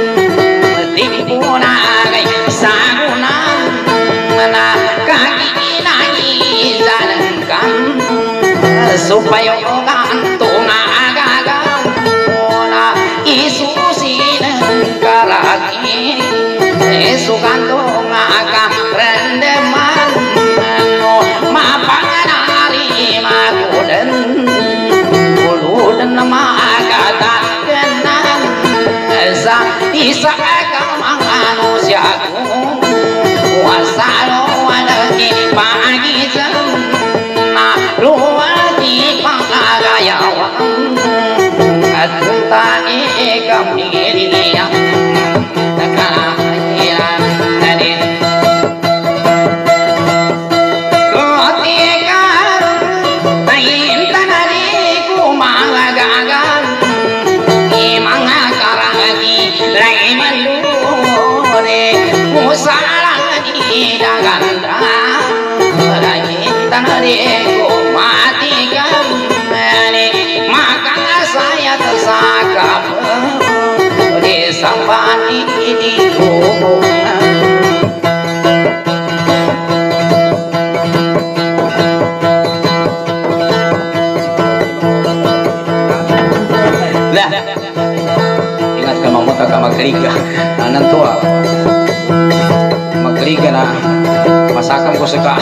Tipunagai sagunan na kaki nai jalankan supaya gantung lagi sukanto ngaka rendeman mapanganari makuden uluden maka tak kenal sa isa manusiaku wasalo lagi pagi sana luati pangagayawan at tae kami niya nakailan nanin kotika tayin tanari kumagagan imanga karagi lai malure musarani daganda tayin tanari kumatigan maka saya tersakap di sampani di hubungan lah ingat ka mamuta ka magkaliga anan tua magkaliga na masakam ko sa ka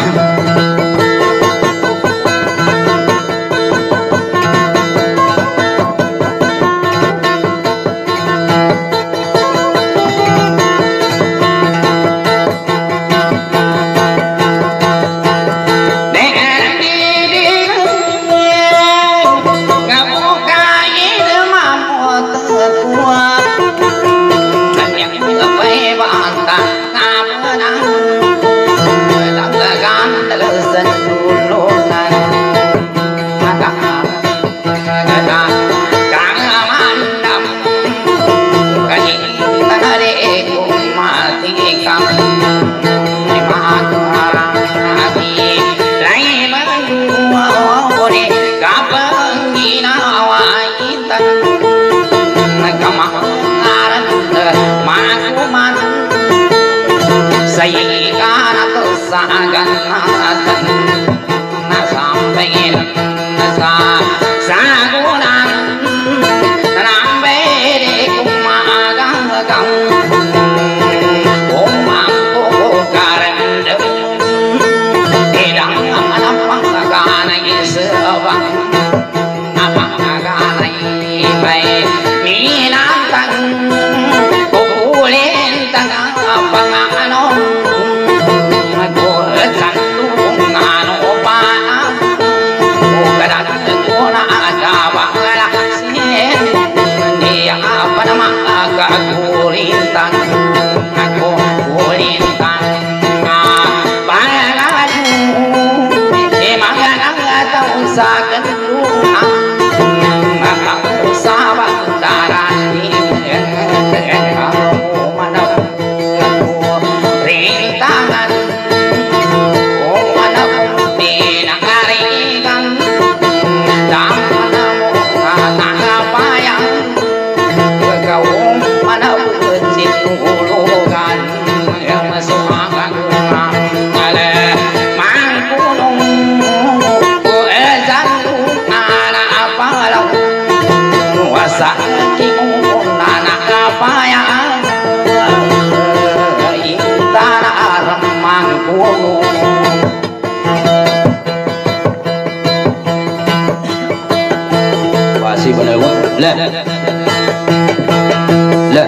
لا لا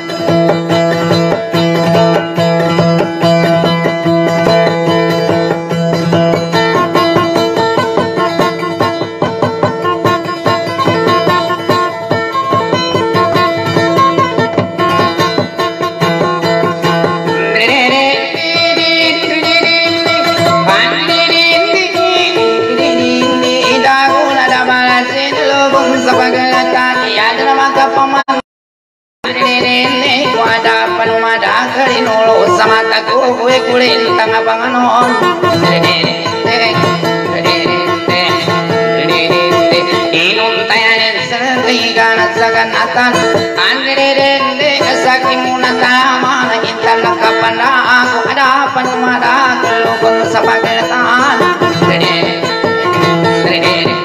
kulintang abanganon inum tayanin sertigan saganatan andirende sakimunatama intan lakapanda aku hadapan mada kelubung sapagetan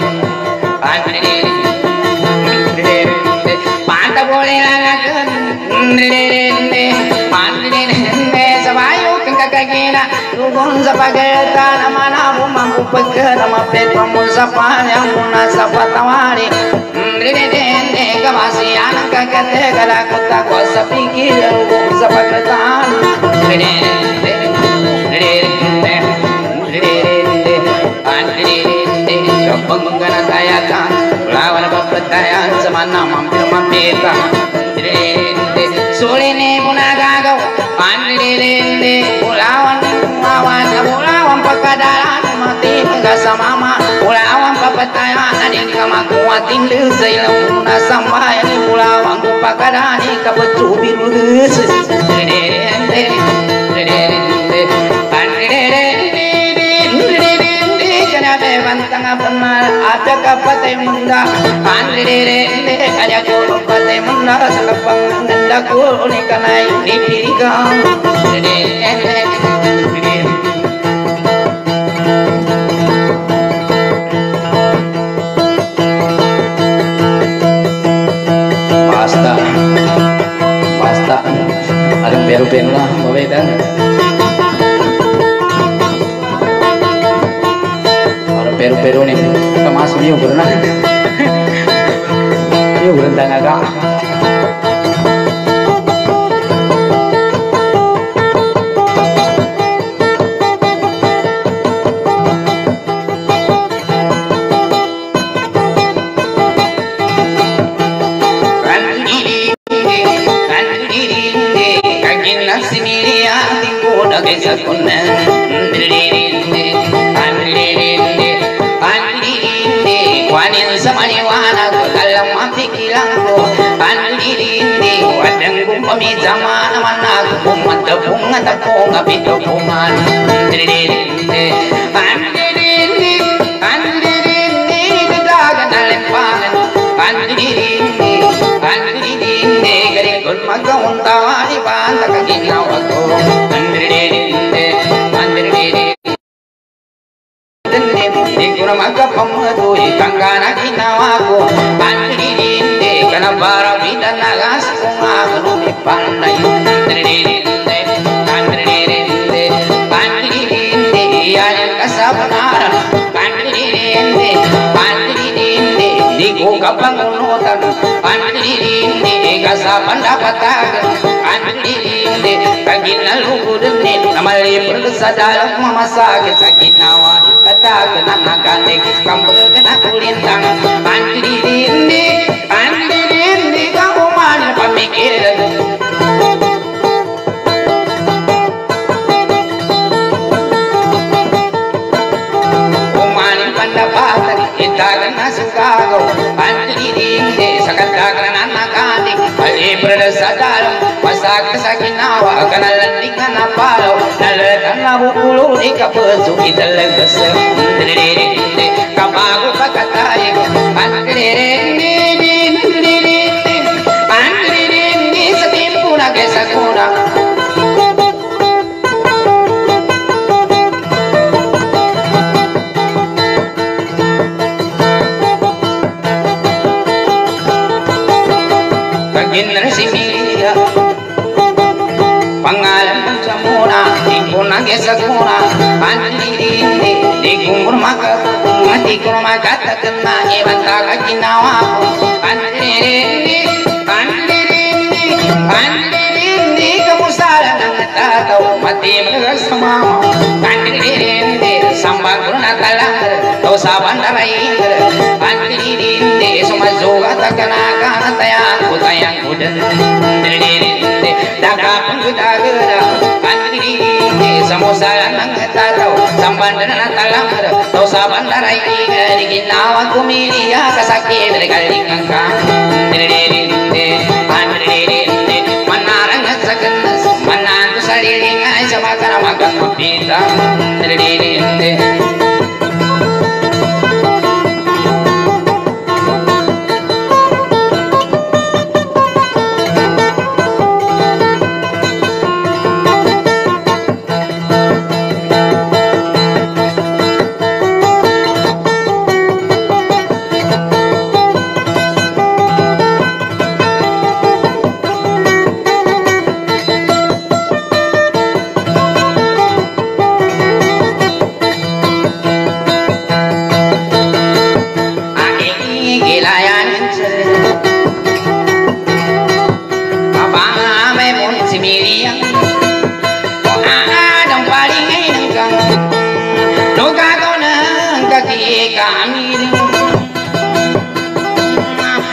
panta boleh lagakan Sabayo kang kakagina Tugon sa pagkata naman ako Mampupagka na mapit mo sa panyang muna sa patawari Rinidende kamasiyan ang kakate Kalakot ako sa pikir Tugon sa pagkataan Rinidende Rinidende Rinidende Rinidende Kapag ganatayatan Lawan na papatayan Sa manamang pinamapita Rinidende Sulini po nagagaw Anlilindi Pulawan Pulawan Pulawan pagkadalan Mati kasama Pulawan papatayan Aning kamakuating Luzay lang muna sambayan Pulawan pagkadani Kapatubin Luz Rinilindi Rinilindi Anlilindi Rinilindi Kanabe bantang apamal Ada kapatay munda Anlilindi Kaya kulong patay munda Sa kapang nanda ko Ni kanay Ni pirigang Rinilindi Rinilindi Basta Basta Adang pero-pero lah Mabetan Adang pero-pero nih Kita masuk yuk berenang Yuk berenang agak Pamijama naman ako Pumatapong at ako Kapitopungan Andirindi Andirindi Andirindi Dadagan alimpangan Andirindi Andirindi Galikon magkawang tawa Iban Takaginaw ako Andirindi Andirindi Di ko na magkapamatuloy Kangga na ginawa ko Andirindi Kanabara bidan nagas kung ako Panday, Andirindi, Andirindi, Andirindi, yan ang kasabanan. Andirindi, Andirindi, di ko kapangunutan. Andirindi, kasaban dapatagan. Andirindi, kaginalugod din na malipol sa dalang mamasakit sa ginawa. Katagan ang naganig, kambagan at ulintang. Andirindi, Andirindi, kakuman pamikiran. Itagan na sugagaw Andirindi sa katagaran na nakating Malibra sa dalang Masag sa ginawa Kanalanding na napalaw Nalatan na bukulo Di kapaso Italaga sa Andirindi Kabago pagkatay Andirindi Andirindi Andirindi sa timpo na kesa kuna Ginresibilia Pangalan ng samuna Di ko nagesaguna Andirindi Di ko maka Di ko makatagan na Ibang kakaginawa ko Andirindi Andirindi Andirindi Kamusalan ang natataw Pati magasama mo Andirindi Sambang ko na talangar Tau saban na raingar Andirindi Sumazugat ang kanakanatayan Kutayang kudan Andirindi Dakapang kutagara Andirindi Samusalan ang natataw Sambang na talangar Tau saban na raingar Ginawa kumiliya Kasakit Regalingan ka Andirindi Andirindi Manarang at sa ganas Manando sa lilingay Sa makaramagang mapita Andirindi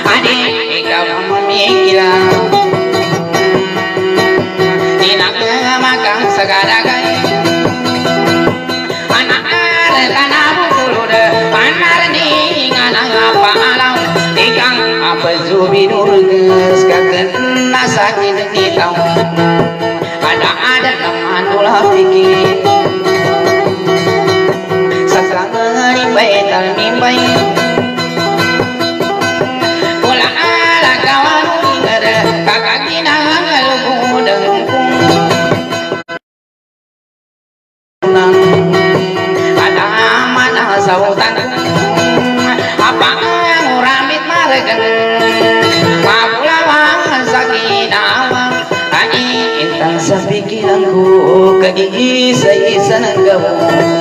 adik ikaw ang mamikilang magang sagadagay anak tanah tulud panar ni nganang paalam ikang apa zubi nurges kaken nasakin ni tau ada ada kamandulah pikir sakangani baital mimbai pola ala kawan ngere kakak kinang lugu dengkung ada mana sautan apa yang ramit margen mapulawang sakinawang ai intan sa pikiranku kaisa-isa ng gawon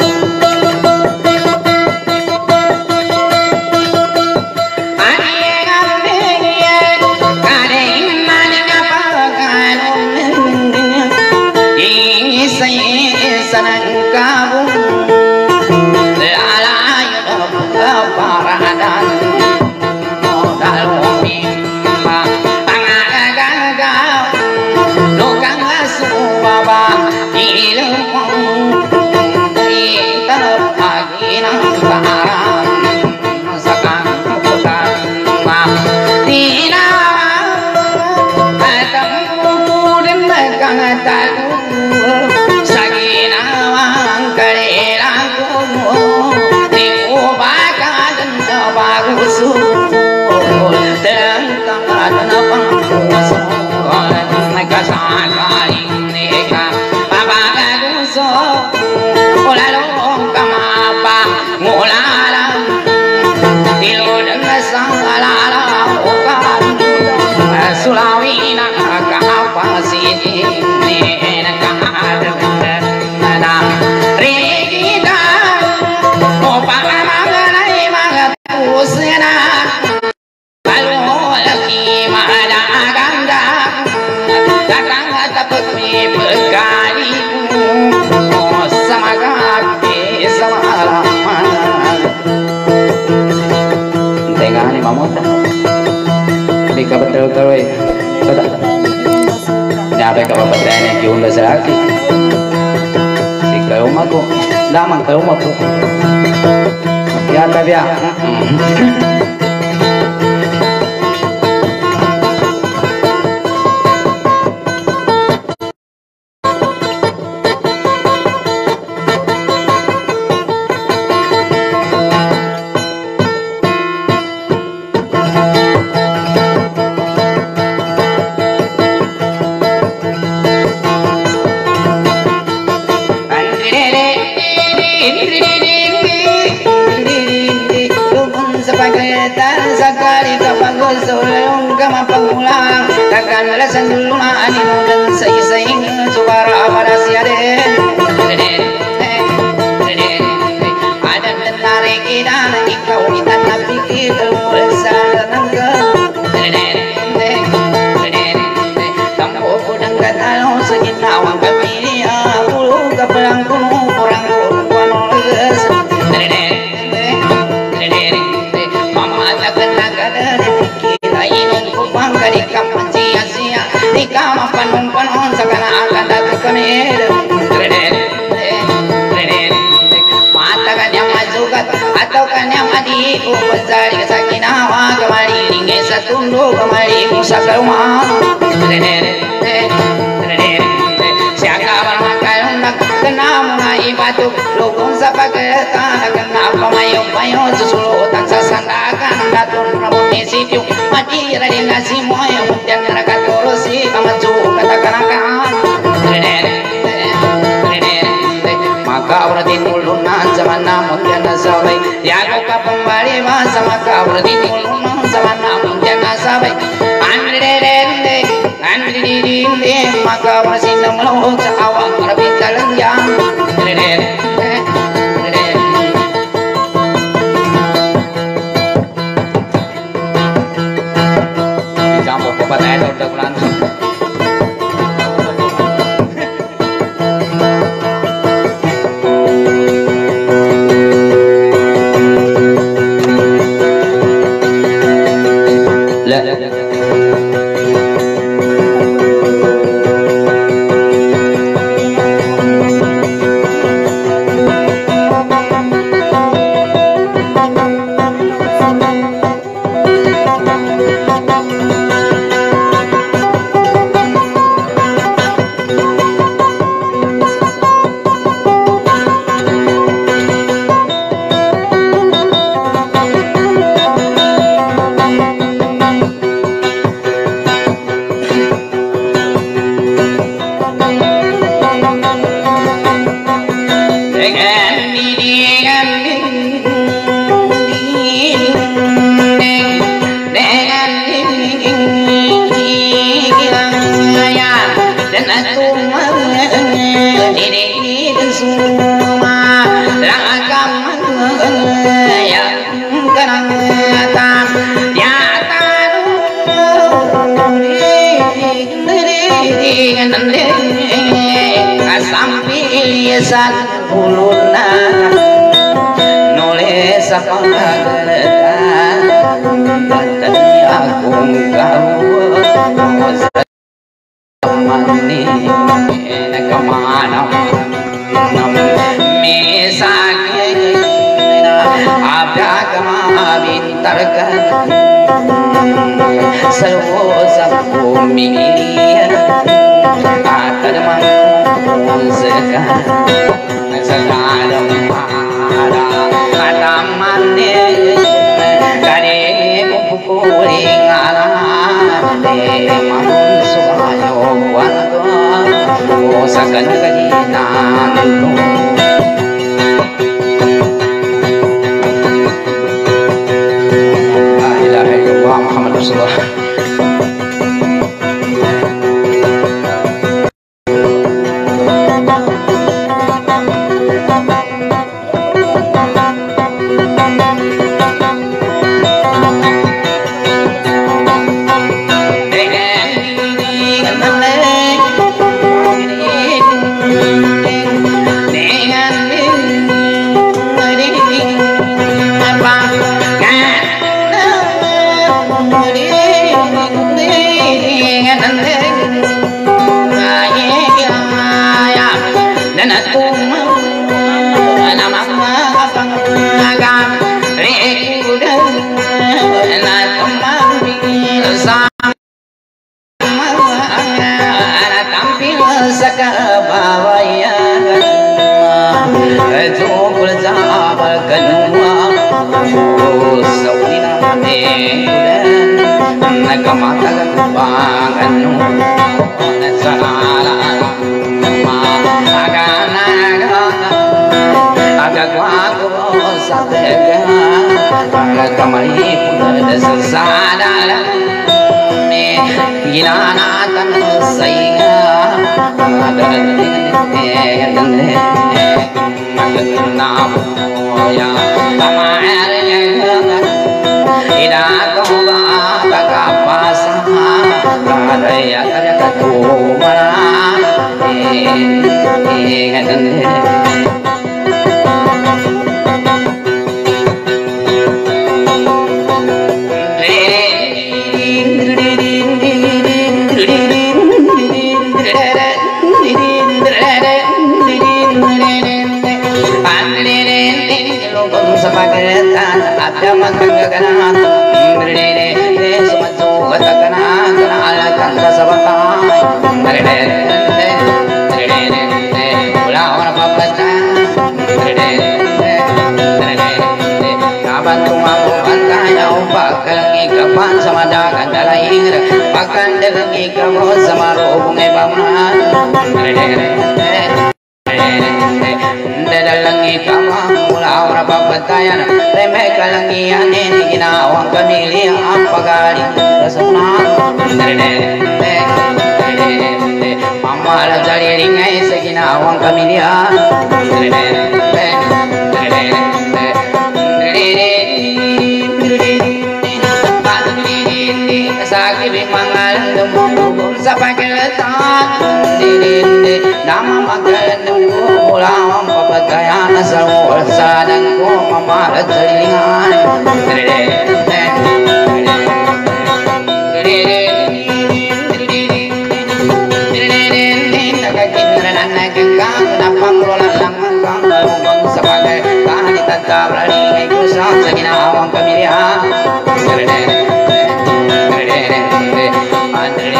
Sulawina kahapa sini na rigida opa mangalai magatusena kalau lagi mana ganda datang dapat mi bekali sama kaki sama rahman tengah ni mamut Ika betul-betul eh, betul. Nyampe ke bapak tanya kiun besar lagi. Si ke rumahku, damang ke rumahku. Ya tapi ya. Maka masih namun sa awang karapit lang yan. Jangan lupa tayo untuk langsung.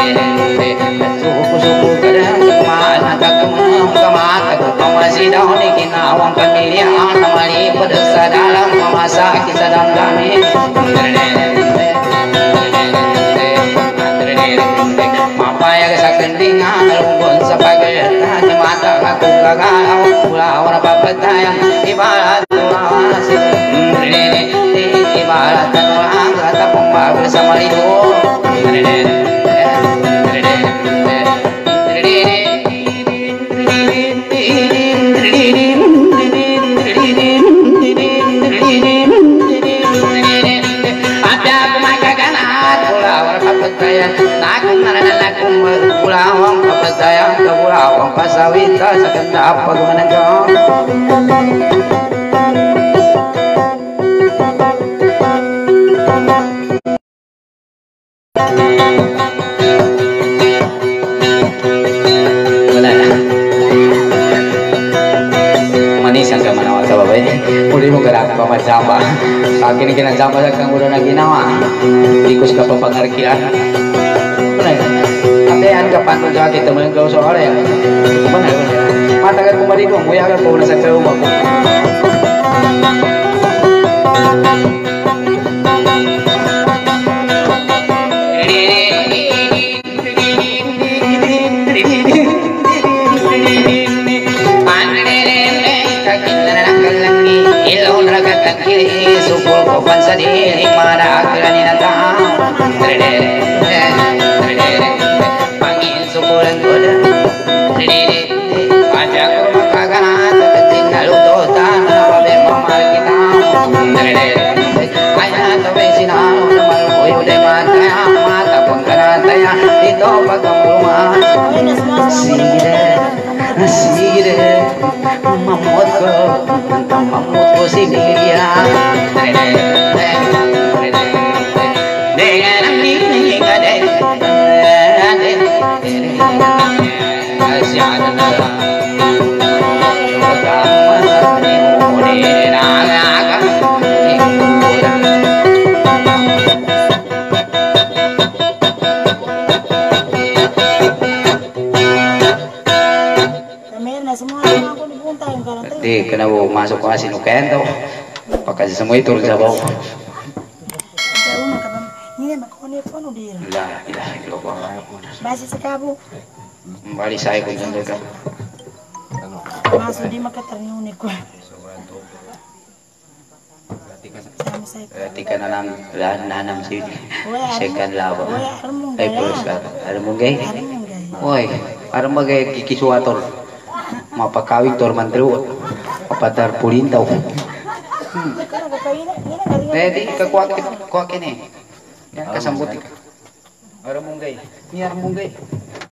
suku-suku kadang kemana kagum kemana masih daun kinawang pemilihan namali pedesa dalam memasak sedang kami mapaya kesakendingan lumpun sebagai tadi mata aku gagal pulau rapatayang ibarat masih ibarat orang kata pembah bersama itu Pulawang papatayang ke pulawang pasawita sakanda apa gimana kau? Manis yang kemana warga bapak ini? Udah mau gerak bapak jamba. Saat ini kena jamba sakang udah lagi nawa. Tikus ke pengarkiran. Atean kapan pun jaga kita melengkau soalnya mana mata kan kembali dong gue akan kau nasa kau baku ilon raga takiri supul kopan sadih mana akhiran inatang pangin sukulan goda ajak rumah kagana teketin lalu totan nababe mamar kita ayah tabe sinau namal koyo de mata mata pengkana ya itu pakamulma sigire sigire mamut ko mamut ko sigire dengan ini ngade Di kena bawa masuk ke asin uken tau, pakai semua itu bisa bawa. Ini makanya pun udah. Lah, ilah, kalau bawa Masih sekabu. Balik saya pun jangan Masuk di makatan unik ko. Tika nanam nanam sini. Sekan laba. Ay pulus ka. Ada munggay. Oi, ada munggay kikisuator. Mapakawing tor mantru. Papatar pulintaw. Eh di kakuak kuak ini. Yang kasambut ka. Ada munggay. Ini ada munggay.